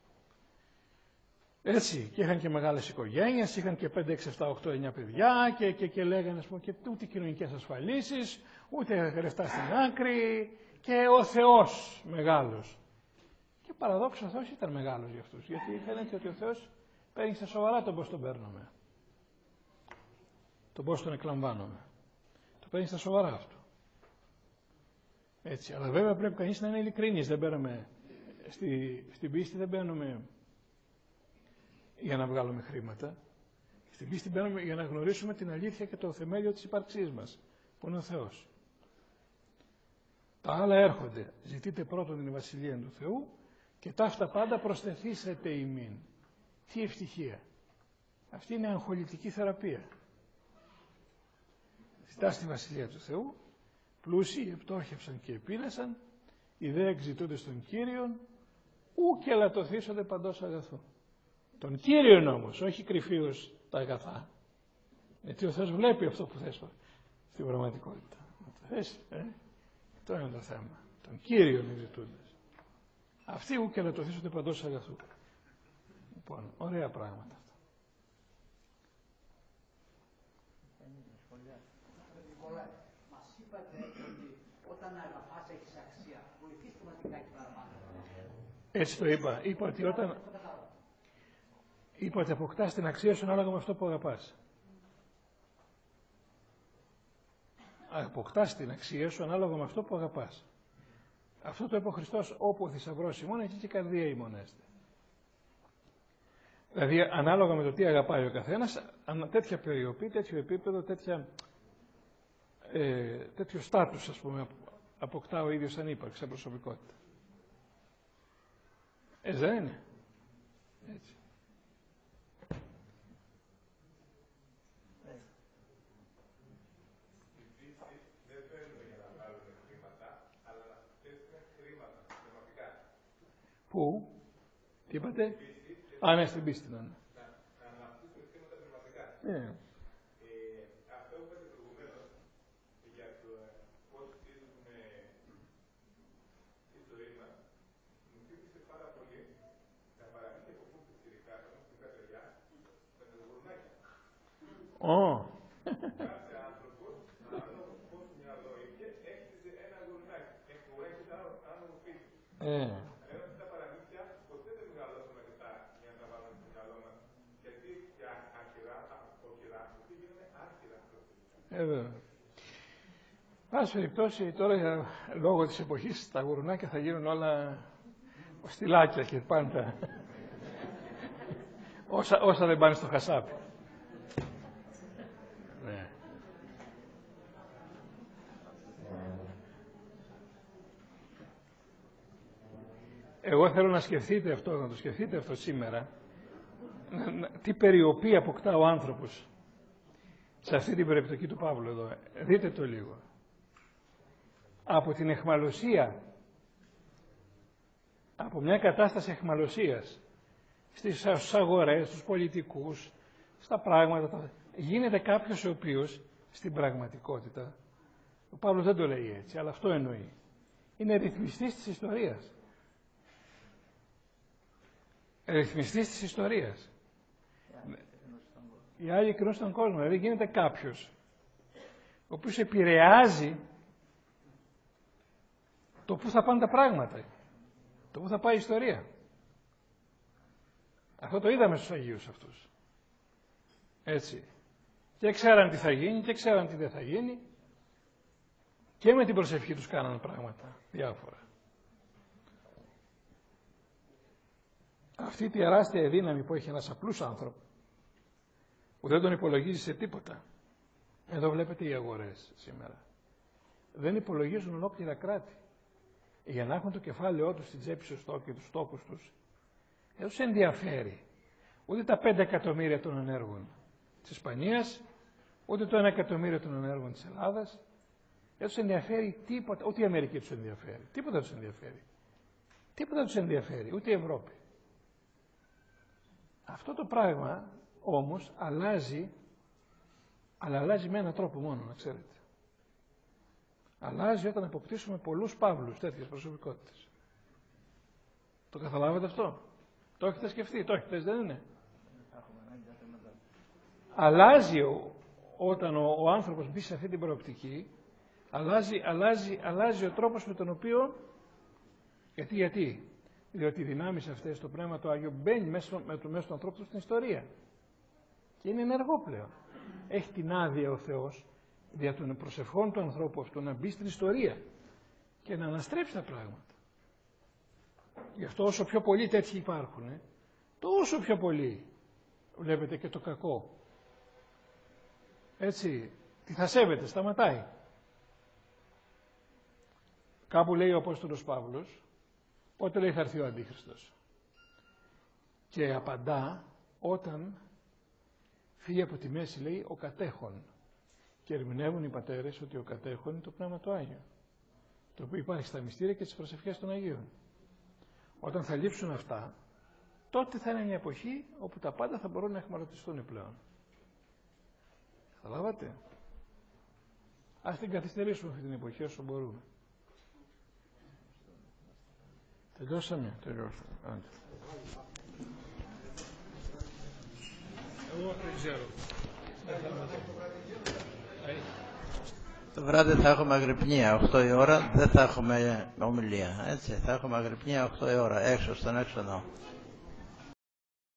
A: Έτσι, και είχαν και μεγάλες οικογένειες, είχαν και 5, 6, 7, 8, 9 παιδιά και λέγανε, ας πούμε, και ούτε κοινωνικές ασφαλίσεις, ούτε λεφτά στην άκρη και ο Θεός μεγάλος. Και παραδόξως ο Θεός ήταν μεγάλος για αυτούς, γιατί φαίνεται ότι ο Θεός παίρνει στα σοβαρά τον πώς τον παίρνουμε. Τον πώς τον εκλαμβάνουμε. Το παίρνει στα σοβαρά αυτό. Έτσι, αλλά βέβαια πρέπει κανείς να είναι ειλικρινής. Δεν μπαίνουμε στην πίστη, δεν μπαίνουμε για να βγάλουμε χρήματα. Στην πίστη μπαίνουμε για να γνωρίσουμε την αλήθεια και το θεμέλιο της ύπαρξής μας, που είναι ο Θεός. Τα άλλα έρχονται. Ζητείτε πρώτον την Βασιλεία του Θεού και ταύτα πάντα προσθεθήσετε ημίν. Τι ευτυχία. Αυτή είναι αγχολητική θεραπεία. Ζητάς τη Βασιλεία του Θεού, πλούσιοι επτόχευσαν και επίνασαν, οι δε εξητούνται τον Κύριον, ου και ελαττωθήσονται παντός αγαθού. Τον Κύριον όμως, όχι κρυφίως τα αγαθά. Γιατί ο Θεός βλέπει αυτό που θες στην πραγματικότητα. Να το θες, αυτό είναι το θέμα. Τον Κύριον εξητούνται. Αυτοί ου και ελαττωθήσονται παντός αγαθού. Λοιπόν, ωραία πράγματα αυτά.
B: Μας είπατε ότι όταν αγαπάς έχεις αξία. Βοηθήστε μας λιγάκι παραπάνω.
A: Έτσι το είπα. Είπα ότι όταν... Είπα ότι αποκτάς την αξία σου ανάλογα με αυτό που αγαπάς. Αποκτάς την αξία σου ανάλογα με αυτό που αγαπάς. Αυτό το είπε ο Χριστός, όπου ο θησαυρός ημών, εκεί και η καρδία ημώνεστε. Δηλαδή, ανάλογα με το τι αγαπάει ο καθένας, τέτοια περιοπή, τέτοιο επίπεδο, τέτοιο στάτους, ας πούμε, αποκτά ο ίδιος σαν ύπαρξη, σαν προσωπικότητα. Δεν είναι. Έτσι.
C: Δεν παίρνουμε για να πάρουμε χρήματα, αλλά να θέσουμε χρήματα πνευματικά.
A: Πού? Τι είπατε? Α, ναι, στην πίστη, ναι.
C: Να αναπτύσσουμε χρήματα πνευματικά. Αυτό που είπατε προηγουμένως για το πώς στείλουμε τη ζωή μας, μου θύμισε πάρα πολύ τα παραμύθια που ακούγονται στη Ρικάρδα, στην Κατρελιά, με τα γουρνάκια. Κάθε άνθρωπος, ανάλογα πώς μυαλό είχε, έχτιζε ένα γουρνάκι. Έχει άλλο σπίτι. Αυτά τα παραμύθια ποτέ δεν μεγαλώσαμε αρκετά για να τα βάλουμε στο μυαλό μας. Γιατί για άκυρα, αυτοί γίνονται άκυρα άνθρωποι.
A: Πάση περιπτώσει, τώρα λόγω της εποχής τα γουρνάκια θα γίνουν όλα στυλάκια και πάντα. όσα δεν πάνε στο χασάπι. Ναι. Εγώ θέλω να σκεφτείτε αυτό, να το σκεφτείτε αυτό σήμερα. Τι περιοπή αποκτά ο άνθρωπος σε αυτή την περιπτωκή του Παύλου εδώ. Δείτε το λίγο. Από την αιχμαλωσία, από μια κατάσταση αιχμαλωσίας, στις αγορές, στους πολιτικούς, στα πράγματα, γίνεται κάποιος ο οποίος στην πραγματικότητα, ο Παύλος δεν το λέει έτσι, αλλά αυτό εννοεί, είναι ρυθμιστής της ιστορίας. Ρυθμιστής της ιστορίας. Οι άλλοι κοινούς στον κόσμο. Δηλαδή γίνεται κάποιος ο οποίος επηρεάζει το πού θα πάνε τα πράγματα, το πού θα πάει η ιστορία. Αυτό το είδαμε στους Αγίους αυτούς. Έτσι. Και ξέραν τι θα γίνει και ξέραν τι δεν θα γίνει. Και με την προσευχή τους κάνανε πράγματα διάφορα. Αυτή η τεράστια δύναμη που έχει ένας απλούς άνθρωπο, που δεν τον υπολογίζει σε τίποτα. Εδώ βλέπετε οι αγορές σήμερα. Δεν υπολογίζουν ολόκληρα κράτη. Για να έχουν το κεφάλαιό τους στην τσέπη σωστό και τους στόχους τους, δεν τους ενδιαφέρει ούτε τα 5 εκατομμύρια των ενέργων της Ισπανίας, ούτε το 1 εκατομμύριο των ενέργων της Ελλάδας. Δεν τους ενδιαφέρει τίποτα, ούτε η Αμερική τους ενδιαφέρει. Τίποτα τους ενδιαφέρει. Τίποτα τους ενδιαφέρει, ούτε η Ευρώπη. Αυτό το πράγμα όμως αλλάζει, αλλά αλλάζει με έναν τρόπο μόνο, να ξέρετε. Αλλάζει όταν αποκτήσουμε πολλούς Παύλους, τέτοιες προσωπικότητες. Το καταλάβετε αυτό? Το έχετε σκεφτεί, το έχετε, δεν είναι? Αλλάζει όταν ο άνθρωπος μπει σε αυτή την προοπτική, αλλάζει ο τρόπος με τον οποίο, γιατί, διότι οι δυνάμεις αυτές, το Πνεύμα το Άγιο μπαίνει μέσω του ανθρώπου στην ιστορία και είναι ενεργό πλέον. Έχει την άδεια ο Θεός δια των προσευχών του ανθρώπου αυτού να μπει στην ιστορία και να αναστρέψει τα πράγματα. Γι' αυτό όσο πιο πολλοί τέτοιοι υπάρχουν, τόσο πιο πολύ βλέπετε και το κακό. Έτσι, τι θα σέβεται, σταματάει. Κάπου λέει ο Απόστολος Παύλος, πότε λέει θα έρθει ο Αντίχριστος. Και απαντά όταν φύγει από τη μέση, λέει, ο κατέχων. Και ερμηνεύουν οι πατέρες ότι ο κατέχων είναι το Πνεύμα το Άγιο, το οποίο υπάρχει στα μυστήρια και τις προσευχές των Αγίων. Όταν θα λείψουν αυτά, τότε θα είναι μια εποχή όπου τα πάντα θα μπορούν να αιχμαλωτιστούν πλέον. Καταλάβατε? Ας την καθυστερήσουμε αυτή την εποχή όσο μπορούμε. Τελειώσαμε. Άντε. Εγώ δεν ξέρω.
D: Το βράδυ θα έχουμε αγρυπνία 8 η ώρα, δεν θα έχουμε ομιλία, έτσι, θα έχουμε αγρυπνία 8 η ώρα, έξω στον έξοδο.